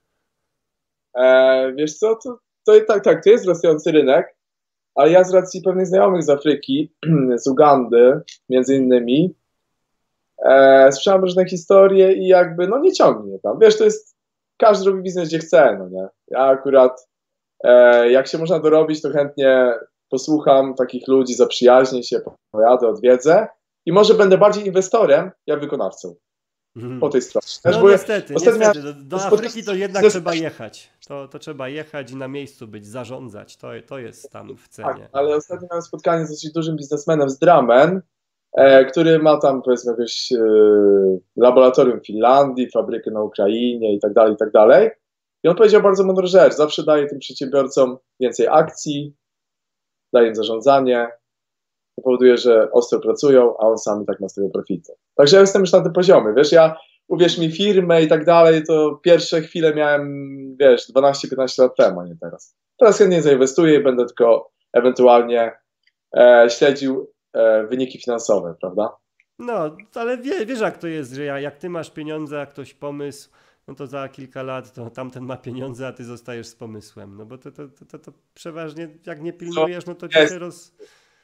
E, wiesz co, to, to i tak, tak, to jest rosnący rynek, ale ja z racji pewnych znajomych z Afryki, z Ugandy między innymi, e, słyszałem różne historie i jakby, no nie ciągnie tam. Wiesz, to jest każdy robi biznes gdzie chce, no nie? Ja akurat e, jak się można dorobić, to chętnie posłucham takich ludzi, zaprzyjaźnię się, pojadę, odwiedzę i może będę bardziej inwestorem, jak wykonawcą po tej stronie. Też No bo ja niestety, ostatnio niestety. miałem- Do, do spotkałem Afryki to się jednak ze- trzeba jechać. To, to trzeba jechać i na miejscu być, zarządzać. To, to jest tam w Tak, cenie. ale ostatnio miałem spotkanie z dosyć dużym biznesmenem z Drammen, e, który ma tam powiedzmy jakieś e, laboratorium w Finlandii, fabrykę na Ukrainie i tak dalej, i tak dalej. I on powiedział bardzo mądrą rzecz. Zawsze daje tym przedsiębiorcom więcej akcji, daje im zarządzanie. To powoduje, że ostro pracują, a on sam i tak ma z tego profity. Także ja jestem już na tym poziomie. Wiesz, ja uwierz mi, firmę i tak dalej, to pierwsze chwile miałem, wiesz, dwanaście piętnaście lat temu, a nie teraz. Teraz chętnie zainwestuję i będę tylko ewentualnie e, śledził e, wyniki finansowe, prawda? No, ale wie, wiesz jak to jest, że ja- jak ty masz pieniądze, a ktoś pomysł, no to za kilka lat to tamten ma pieniądze, a ty zostajesz z pomysłem. No bo to, to, to, to, to przeważnie jak nie pilnujesz, no to ci jest. się roz...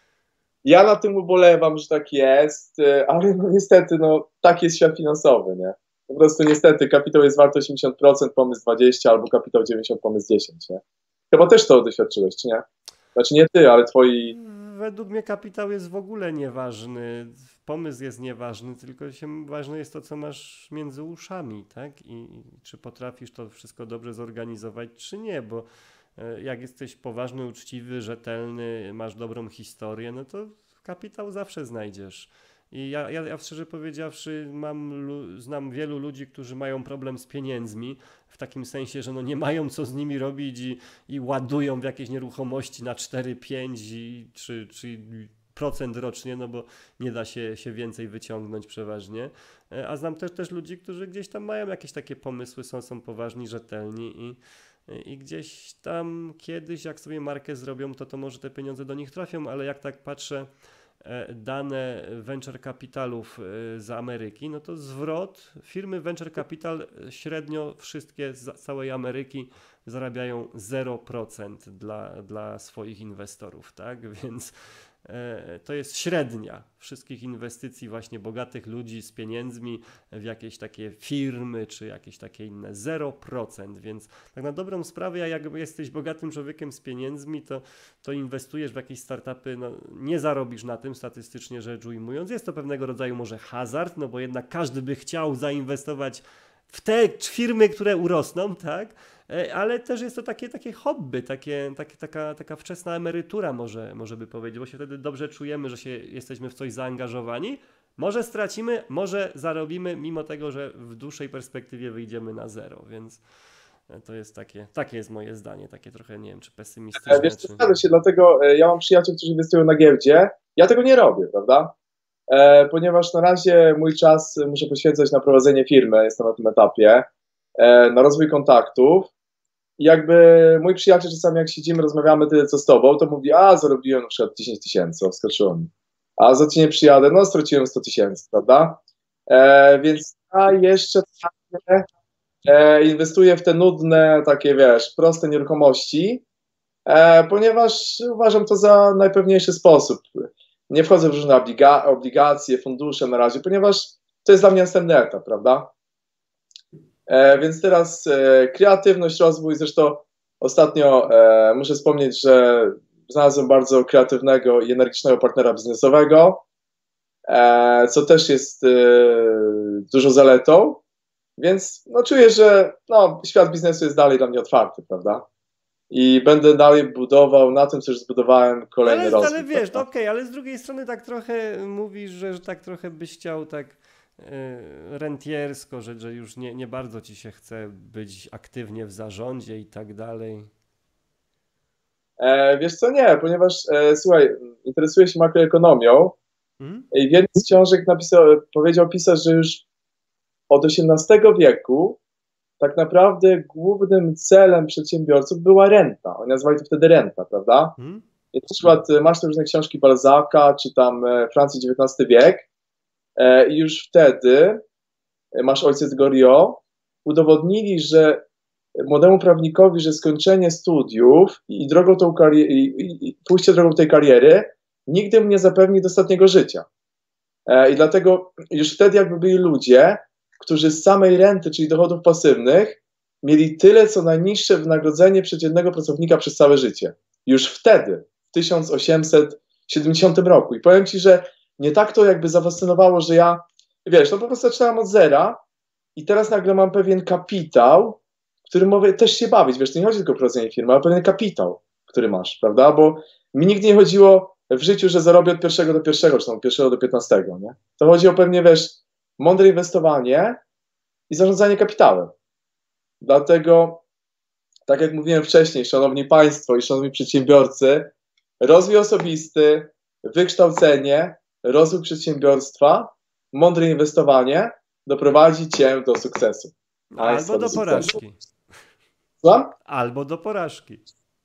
Ja na tym ubolewam, że tak jest, e, ale no niestety, no tak jest świat finansowy, nie? Po prostu niestety kapitał jest wart osiemdziesiąt procent, pomysł dwadzieścia albo kapitał dziewięćdziesiąt, pomysł dziesięć, nie? Chyba też to doświadczyłeś, czy nie? Znaczy nie ty, ale twoi... Według mnie kapitał jest w ogóle nieważny, pomysł jest nieważny, tylko się, ważne jest to, co masz między uszami, tak? I, i czy potrafisz to wszystko dobrze zorganizować, czy nie, bo e, jak jesteś poważny, uczciwy, rzetelny, masz dobrą historię, no to kapitał zawsze znajdziesz. I ja, ja, ja szczerze powiedziawszy, mam, lu- znam wielu ludzi, którzy mają problem z pieniędzmi, w takim sensie, że no nie mają co z nimi robić i, i ładują w jakieś nieruchomości na cztery pięć i, czy, czy procent rocznie, no bo nie da się, się więcej wyciągnąć przeważnie. E, A znam też, też ludzi, którzy gdzieś tam mają jakieś takie pomysły, są, są poważni, rzetelni i, i gdzieś tam kiedyś, jak sobie markę zrobią, to to może te pieniądze do nich trafią, ale jak tak patrzę, e, dane venture capitalów e, z Ameryki, no to zwrot firmy venture capital e, średnio wszystkie z całej Ameryki zarabiają zero procent dla, dla swoich inwestorów, tak? Więc e, to jest średnia wszystkich inwestycji właśnie bogatych ludzi z pieniędzmi w jakieś takie firmy czy jakieś takie inne zero procent, więc tak na dobrą sprawę, a jak jesteś bogatym człowiekiem z pieniędzmi, to, to inwestujesz w jakieś startupy, no nie zarobisz na tym statystycznie rzecz ujmując, jest to pewnego rodzaju może hazard, no bo jednak każdy by chciał zainwestować w te firmy, które urosną, tak? E, Ale też jest to takie, takie hobby, takie, takie, taka, taka wczesna emerytura może, może by powiedzieć, bo się wtedy dobrze czujemy, że się jesteśmy w coś zaangażowani. Może stracimy, może zarobimy, mimo tego, że w dłuższej perspektywie wyjdziemy na zero, więc e, to jest takie, takie jest moje zdanie, takie trochę, nie wiem, czy E, pesymistyczne, Wiesz, czy... to zgadza się, dlatego e, ja mam przyjaciół, którzy inwestują na giełdzie. Ja tego nie robię, prawda? E, ponieważ na razie mój czas muszę poświęcać na prowadzenie firmy, jestem na tym etapie, e, na rozwój kontaktów. I jakby mój przyjaciel czasami jak siedzimy, rozmawiamy tyle co z tobą, to mówi, a zarobiłem na przykład dziesięć tysięcy, wskoczyło mi. A za ci nie przyjadę, no straciłem sto tysięcy, prawda? E, więc ja jeszcze takie, e, inwestuję w te nudne, takie wiesz, proste nieruchomości, e, ponieważ uważam to za najpewniejszy sposób. Nie wchodzę w różne obliga obligacje, fundusze na razie, ponieważ to jest dla mnie następny etap, prawda? E, więc teraz e, kreatywność, rozwój, zresztą ostatnio e, muszę wspomnieć, że znalazłem bardzo kreatywnego i energicznego partnera biznesowego, e, co też jest e, dużą zaletą, więc no, czuję, że no, świat biznesu jest dalej dla mnie otwarty, prawda? I będę dalej budował na tym, co już zbudowałem, kolejny Ale, rozwój. ale wiesz, no prawda? okej, ale z drugiej strony tak trochę mówisz, że, że tak trochę byś chciał tak e, rentiersko, że, że już nie, nie bardzo ci się chce być aktywnie w zarządzie i tak dalej. E, wiesz co, nie, ponieważ e, słuchaj, interesuję się makroekonomią Mhm. i w jednej z książek napisał, powiedział pisarz, że już od osiemnastego wieku tak naprawdę głównym celem przedsiębiorców była renta. Oni nazwali to wtedy renta, prawda? Mhm. I na przykład e, masz te różne książki Balzaca, czy tam e, Francji dziewiętnasty wiek e, i już wtedy e, masz ojciec Goriot, udowodnili, że młodemu prawnikowi, że skończenie studiów i drogą tą karier- i, i, i pójście drogą tej kariery nigdy mu nie zapewni dostatniego życia. E, I dlatego już wtedy jakby byli ludzie, którzy z samej renty, czyli dochodów pasywnych, mieli tyle, co najniższe wynagrodzenie przeciętnego pracownika przez całe życie. Już wtedy, w tysiąc osiemset siedemdziesiątym roku. I powiem Ci, że mnie tak to jakby zafascynowało, że ja, wiesz, no po prostu zaczynałem od zera i teraz nagle mam pewien kapitał, który mogę też się bawić. Wiesz, to nie chodzi tylko o prowadzenie firmy, ale pewien kapitał, który masz, prawda? Bo mi nigdy nie chodziło w życiu, że zarobię od pierwszego do pierwszego, czy tam od pierwszego do piętnastego, nie? To chodzi o pewnie, wiesz, mądre inwestowanie i zarządzanie kapitałem. Dlatego, tak jak mówiłem wcześniej, szanowni państwo i szanowni przedsiębiorcy, rozwój osobisty, wykształcenie, rozwój przedsiębiorstwa, mądre inwestowanie doprowadzi Cię do sukcesu. Albo do porażki. Co? Albo do porażki.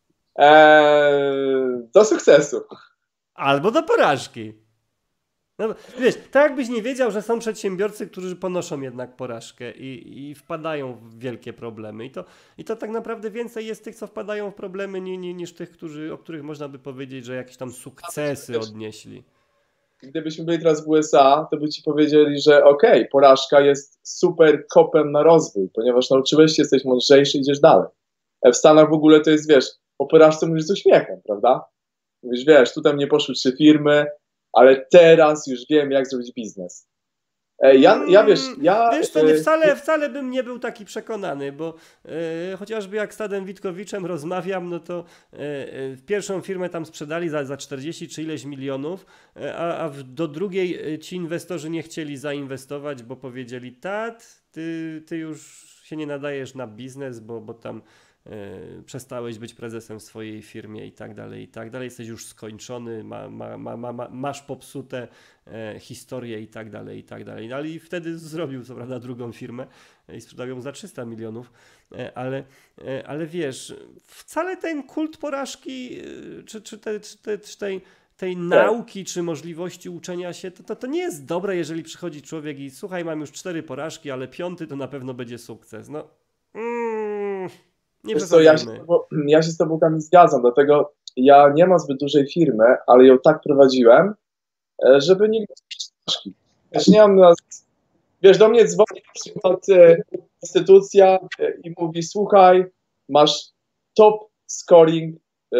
Eee, do sukcesu. Albo do porażki. No, wiesz, tak jakbyś nie wiedział, że są przedsiębiorcy, którzy ponoszą jednak porażkę i, i wpadają w wielkie problemy. I to, I to tak naprawdę więcej jest tych, co wpadają w problemy, ni, ni, niż tych, którzy, o których można by powiedzieć, że jakieś tam sukcesy odnieśli. Gdybyśmy byli teraz w U S A, to by ci powiedzieli, że okej, okay, porażka jest super kopem na rozwój, ponieważ nauczyłeś się, jesteś mądrzejszy, idziesz dalej. W Stanach w ogóle to jest, wiesz, o porażce mówisz z uśmiechem, prawda? Mówisz, wiesz, tutaj mnie poszły trzy firmy, ale teraz już wiem, jak zrobić biznes. Ja, ja wiesz, ja... Wiesz, to nie, wcale, wcale bym nie był taki przekonany, bo e, chociażby jak z Tadem Witkowiczem rozmawiam, no to e, e, pierwszą firmę tam sprzedali za, za czterdzieści czy ileś milionów, e, a, a w, do drugiej ci inwestorzy nie chcieli zainwestować, bo powiedzieli, Tad, ty, ty już się nie nadajesz na biznes, bo, bo tam e, przestałeś być prezesem w swojej firmie i tak dalej, i tak dalej, jesteś już skończony, ma, ma, ma, ma, ma, masz popsute e, historie i tak dalej, i tak dalej. No, ale i wtedy zrobił, co prawda, drugą firmę i sprzedał ją za trzysta milionów, e, ale, e, ale wiesz, wcale ten kult porażki, e, czy, czy, te, czy, te, czy tej tej nauki, czy możliwości uczenia się, to, to, to nie jest dobre, jeżeli przychodzi człowiek i słuchaj, mam już cztery porażki, ale piąty to na pewno będzie sukces. No, mm, nie Wiesz co, ja, się tobą, ja się z tobą tam zgadzam, dlatego ja nie mam zbyt dużej firmy, ale ją tak prowadziłem, żeby nigdy nie wiesz, nie mam, wiesz, do mnie dzwoni na przykład instytucja i mówi, słuchaj, masz top scoring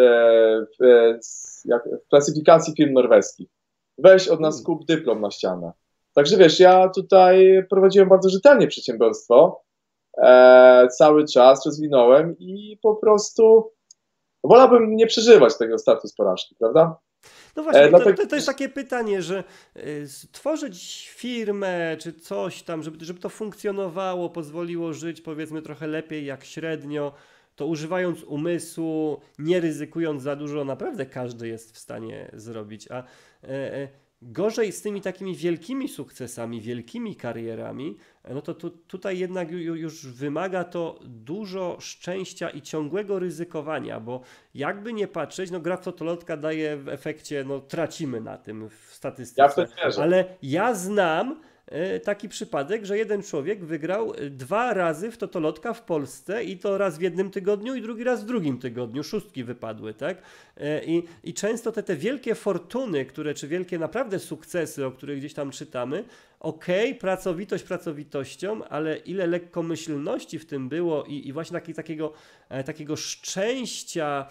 w, jak, w klasyfikacji firm norweskich. Weź od nas kup dyplom na ścianę. Także wiesz, ja tutaj prowadziłem bardzo rzetelnie przedsiębiorstwo, e, cały czas rozwinąłem i po prostu wolałbym nie przeżywać tego startu z porażki, prawda? No właśnie, to, to, to jest takie pytanie, że y, stworzyć firmę czy coś tam, żeby, żeby to funkcjonowało, pozwoliło żyć powiedzmy trochę lepiej jak średnio, to używając umysłu, nie ryzykując za dużo, naprawdę każdy jest w stanie zrobić, a e, e, gorzej z tymi takimi wielkimi sukcesami, wielkimi karierami, no to tu, tutaj jednak już wymaga to dużo szczęścia i ciągłego ryzykowania, bo jakby nie patrzeć, no gra w totolotka daje w efekcie, no tracimy na tym w statystyce, ja w to wierzę. Ale ja znam taki przypadek, że jeden człowiek wygrał dwa razy w totolotka w Polsce i to raz w jednym tygodniu i drugi raz w drugim tygodniu, szóstki wypadły, tak? I, i często te, te wielkie fortuny, które, czy wielkie naprawdę sukcesy, o których gdzieś tam czytamy, okej, okay, pracowitość pracowitością, ale ile lekkomyślności w tym było i, i właśnie taki, takiego, takiego szczęścia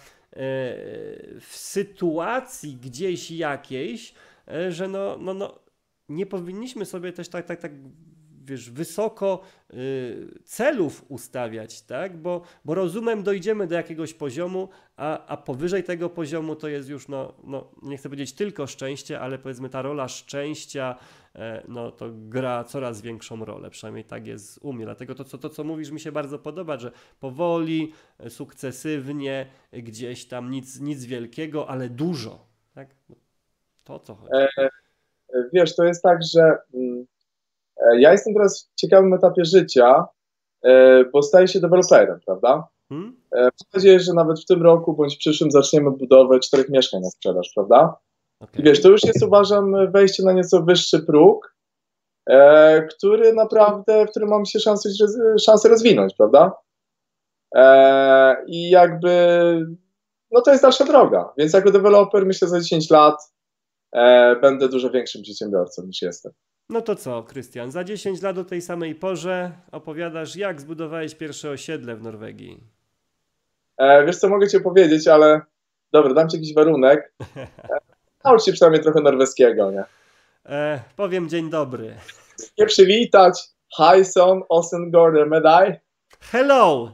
w sytuacji gdzieś jakiejś, że no, no, no nie powinniśmy sobie też tak, tak, tak wiesz, wysoko y, celów ustawiać, tak? Bo, bo rozumem dojdziemy do jakiegoś poziomu, a, a powyżej tego poziomu to jest już, no, no, nie chcę powiedzieć tylko szczęście, ale powiedzmy ta rola szczęścia, e, no to gra coraz większą rolę, przynajmniej tak jest u mnie. Dlatego to co, to, co mówisz, mi się bardzo podoba, że powoli, sukcesywnie, gdzieś tam nic, nic wielkiego, ale dużo, tak? To o co chodzi? E Wiesz, to jest tak, że ja jestem teraz w ciekawym etapie życia, bo staję się deweloperem, prawda? Hmm? Mam nadzieję, że nawet w tym roku bądź w przyszłym zaczniemy budowę czterech mieszkań na sprzedaż, prawda? Okay. I wiesz, to już jest, uważam, wejście na nieco wyższy próg, który naprawdę, w którym mam się szansę, szansę rozwinąć, prawda? I jakby, no to jest dalsza droga, więc jako deweloper myślę za dziesięć lat będę dużo większym przedsiębiorcą niż jestem. No to co, Krystian, za dziesięć lat o tej samej porze opowiadasz, jak zbudowałeś pierwsze osiedle w Norwegii. E, wiesz co, mogę ci powiedzieć, ale dobra, dam ci jakiś warunek. E, naucz się przynajmniej trochę norweskiego, nie? E, powiem dzień dobry. Nie przywitać. Hej son, osen gorder medaj. Hello!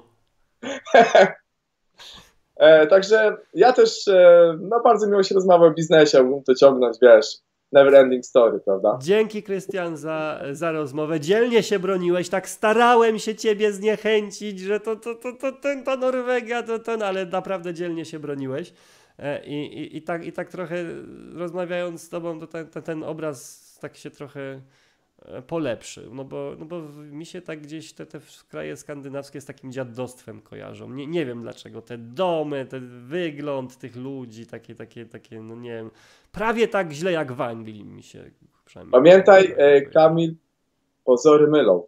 E, także ja też, e, no bardzo miło się rozmawia o biznesie, mógłbym to ciągnąć, wiesz, never ending story, prawda? Dzięki, Krystian, za, za rozmowę. Dzielnie się broniłeś, tak starałem się ciebie zniechęcić, że to, to, to, to, to, to Norwegia, to ten, ale naprawdę dzielnie się broniłeś. E, I, i, i, tak, I tak trochę rozmawiając z tobą, to ten, ten, ten obraz tak się trochę polepszył, no bo, no bo mi się tak gdzieś te, te kraje skandynawskie z takim dziadostwem kojarzą. Nie, nie wiem dlaczego. Te domy, ten wygląd tych ludzi, takie, takie, takie, no nie wiem, prawie tak źle jak w Anglii mi się przynajmniej. Pamiętaj, e, Kamil, pozory mylą.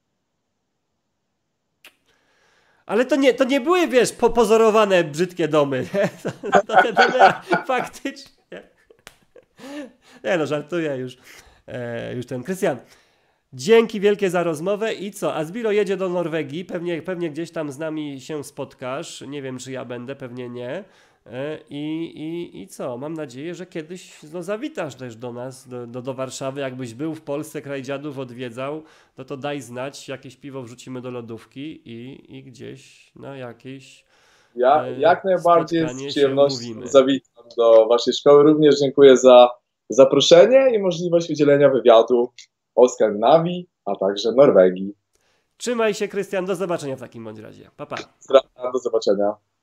Ale to nie, to nie były, wiesz, popozorowane brzydkie domy. Nie? To, to, to, to, faktycznie. Nie no, żartuję już. E, już ten Krystian. Dzięki wielkie za rozmowę i co? Asbiro jedzie do Norwegii, pewnie, pewnie gdzieś tam z nami się spotkasz, nie wiem czy ja będę, pewnie nie. E, I, i, i co? Mam nadzieję, że kiedyś no, zawitasz też do nas, do, do, do Warszawy, jakbyś był w Polsce, kraj dziadów odwiedzał, no to daj znać, jakieś piwo wrzucimy do lodówki i, i gdzieś na jakieś Ja e, jak najbardziej spotkanie z się przyjemnością umówimy. zawitam do waszej szkoły. Również dziękuję za zaproszenie i możliwość udzielenia wywiadu o Skandynawii, a także Norwegii. Trzymaj się, Krystian, do zobaczenia w takim bądź razie. Pa, pa. Pozdrawiam, do zobaczenia.